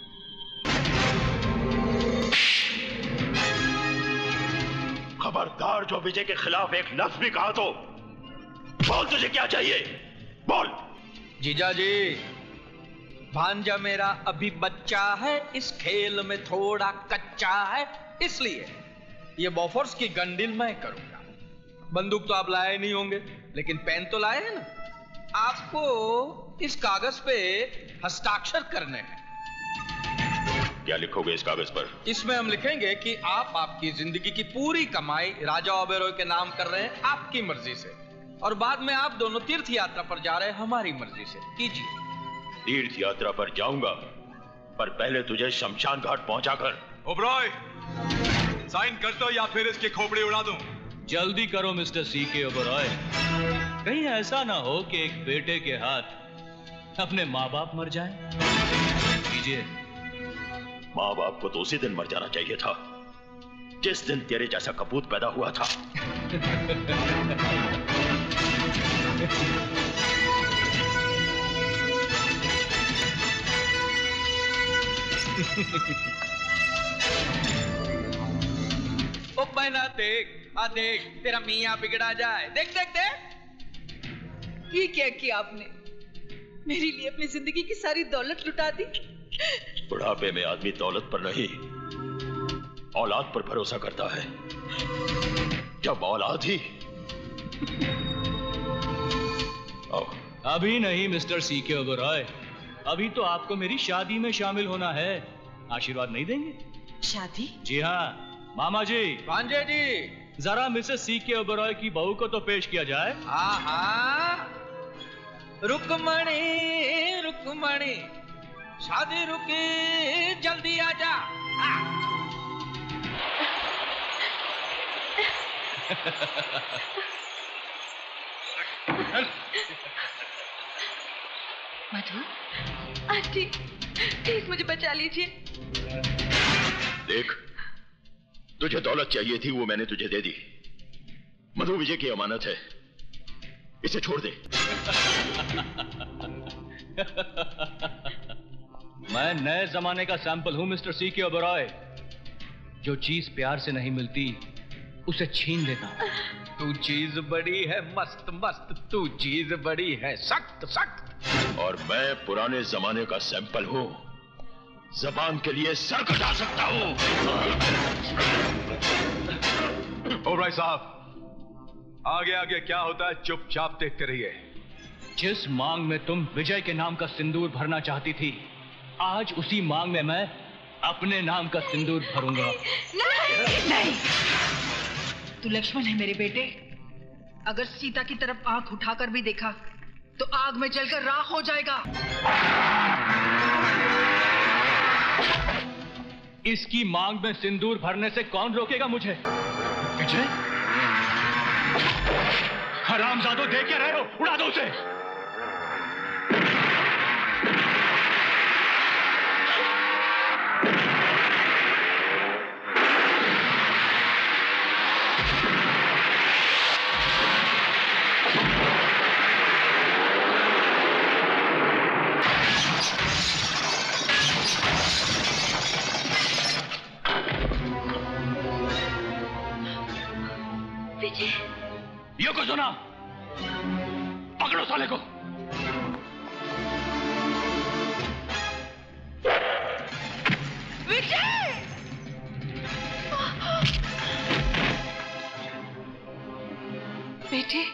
खबरदार, जो विजय के खिलाफ एक लफ्ज भी कहा तो बोल, तुझे क्या चाहिए, बोल। जीजा जी, भांजा मेरा अभी बच्चा है, इस खेल में थोड़ा कच्चा है, इसलिए ये बॉफोर्स की गन डील मैं करूंगा। बंदूक तो आप लाए नहीं होंगे, लेकिन पेन तो लाए हैं ना। आपको इस कागज पे हस्ताक्षर करने हैं। क्या लिखोगे इस कागज पर? इसमें हम लिखेंगे कि आप आपकी जिंदगी की पूरी कमाई राजा ओबेरॉय के नाम कर रहे हैं, आपकी मर्जी से, और बाद में आप दोनों तीर्थ यात्रा पर जा रहे हैं हमारी मर्जी से। कीजिए। तीर्थ यात्रा पर जाऊंगा, पर पहले तुझे शमशान घाट पहुंचाकर। ओबेरॉय, साइन कर दो या फिर इसकी खोपड़ी उड़ा दूं। जल्दी करो मिस्टर C.K. Oberoi, कहीं ऐसा ना हो कि एक बेटे के हाथ अपने माँ बाप मर जाए। कीजिए। माँ बाप को तो उसी दिन मर जाना चाहिए था जिस दिन तेरे जैसा कपूत पैदा हुआ था। ओ बहना देख, देख, तेरा मियाँ बिगड़ा जाए। देख देख देख, ये क्या किया आपने? मेरे लिए अपनी जिंदगी की सारी दौलत लुटा दी। बुढ़ापे में आदमी दौलत पर नहीं, औलाद पर भरोसा करता है। जब औलाद ही। अभी नहीं मिस्टर C.K. Oberoi, अभी तो आपको मेरी शादी में शामिल होना है। आशीर्वाद नहीं देंगे? शादी? जी हाँ मामा जी। भांजे जी, जरा मिसेस C.K. Oberoi की बहू को तो पेश किया जाए। रुकमणी, रुकमणी, शादी रुकी, जल्दी आजा। मधु, आंटी, प्लीज मुझे बचा लीजिए। देख, तुझे दौलत चाहिए थी, वो मैंने तुझे दे दी। मधु विजय की अमानत है, इसे छोड़ दे। मैं नए जमाने का सैंपल हूं मिस्टर सी के ओबरॉय। जो चीज प्यार से नहीं मिलती उसे छीन लेता। तू चीज बड़ी है मस्त मस्त, तू चीज बड़ी है सख्त सख्त। और मैं पुराने जमाने का सैंपल हूं, जबान के लिए सर कटा सकता हूं। ओबरॉय साहब, आगे आगे क्या होता है चुपचाप देखते रहिए। जिस मांग में तुम विजय के नाम का सिंदूर भरना चाहती थी, आज उसी मांग में मैं अपने नाम का सिंदूर भरूंगा। नहीं, तू लक्ष्मण है मेरे बेटे। अगर सीता की तरफ आंख उठाकर भी देखा तो आग में जलकर राख हो जाएगा। इसकी मांग में सिंदूर भरने से कौन रोकेगा मुझे? विजय, हरामजादों, देख क्या रहे हो? उड़ा दो उसे। यो को सुना, पकड़ो साले को। विजय! बेटे,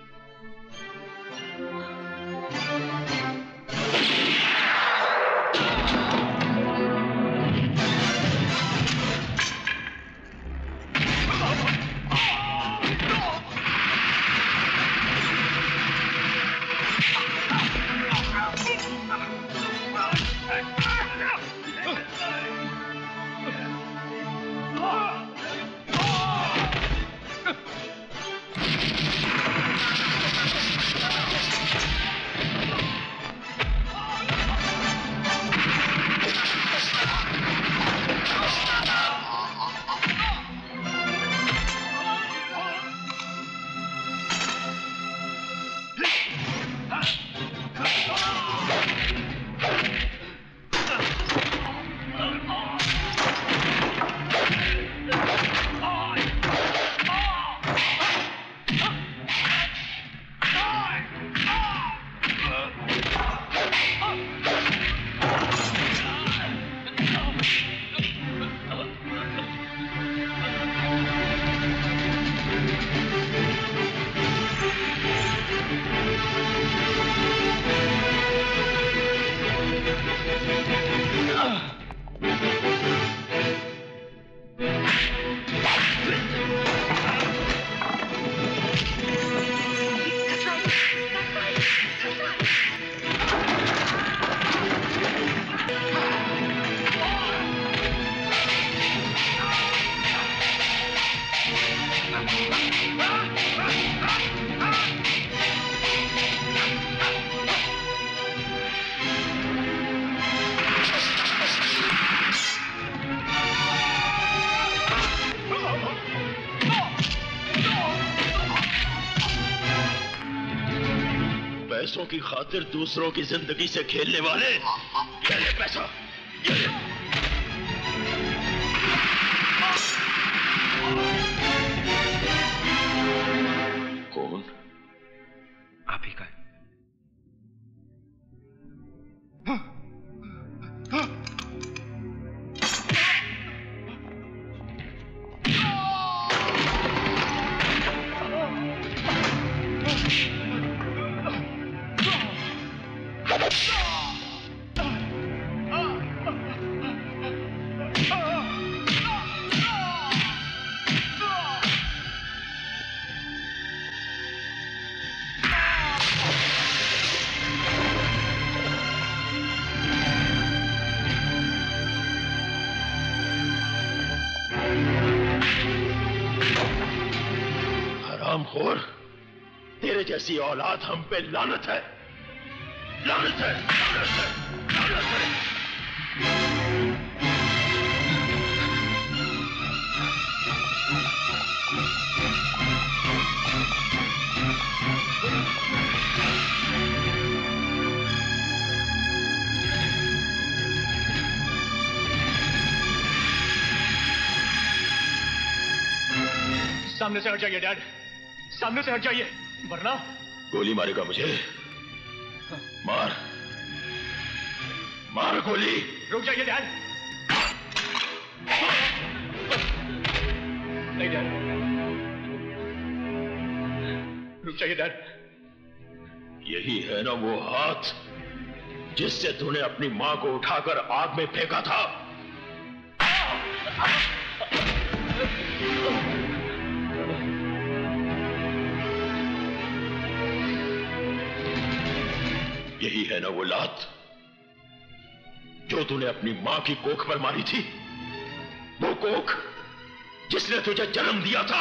पैसों की खातिर दूसरों की जिंदगी से खेलने वाले, ये ले पैसा, ये ले। कौन? आप ही का। हरामखोर, तेरे जैसी औलाद हम पे लानत है, लानत है, लानत है, लानत है। सामने से हट जाइए डैड, सामने से हट जाइए, वरना गोली मारेगा मुझे। मार, मार गोली। रुक जाइए डैड। नहीं डैड, रुक जाइए डैड। यही है ना वो हाथ जिससे तूने अपनी मां को उठाकर आग में फेंका था। यही है ना वो लात जो तूने अपनी मां की कोख पर मारी थी, वो कोख जिसने तुझे जन्म दिया था।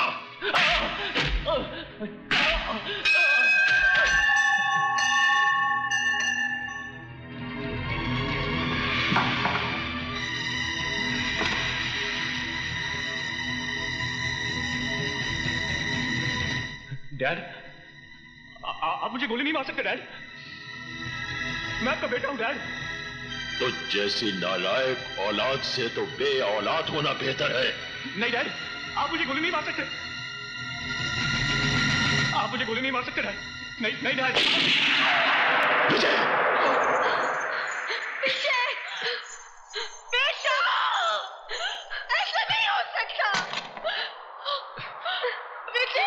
डैड, आप मुझे गोली नहीं मार सकते डैड, मैं आपका बेटा हूं डैड। तो जैसी नालायक औलाद से तो बे औलाद होना बेहतर है। नहीं डैड, आप मुझे गोली नहीं मार सकते, आप मुझे गोली नहीं मार सकते डैड। नहीं नहीं डैड। विजय, विजय, बेटा, ऐसा नहीं हो सकता। विजय,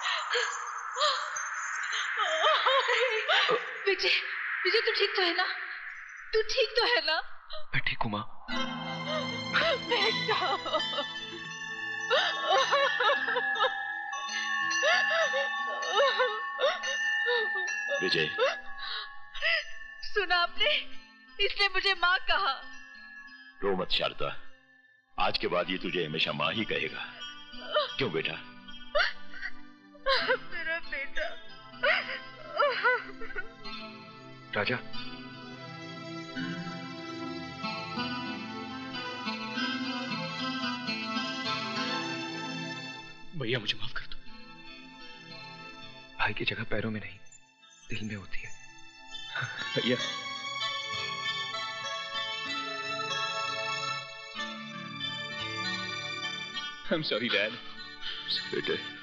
विजय, विजय तू ठीक तो है ना? तू ठीक तो है ना? मैं ठीक हूं मां। बेटा, विजय, सुना आपने? इसने मुझे माँ कहा। रो मत शारदा, आज के बाद ये तुझे हमेशा मां ही कहेगा। क्यों बेटा? मेरा बेटा। राजा, भैया मुझे माफ कर दो। भाई की जगह पैरों में नहीं दिल में होती है। भैया, I'm sorry, Dad. बेटे,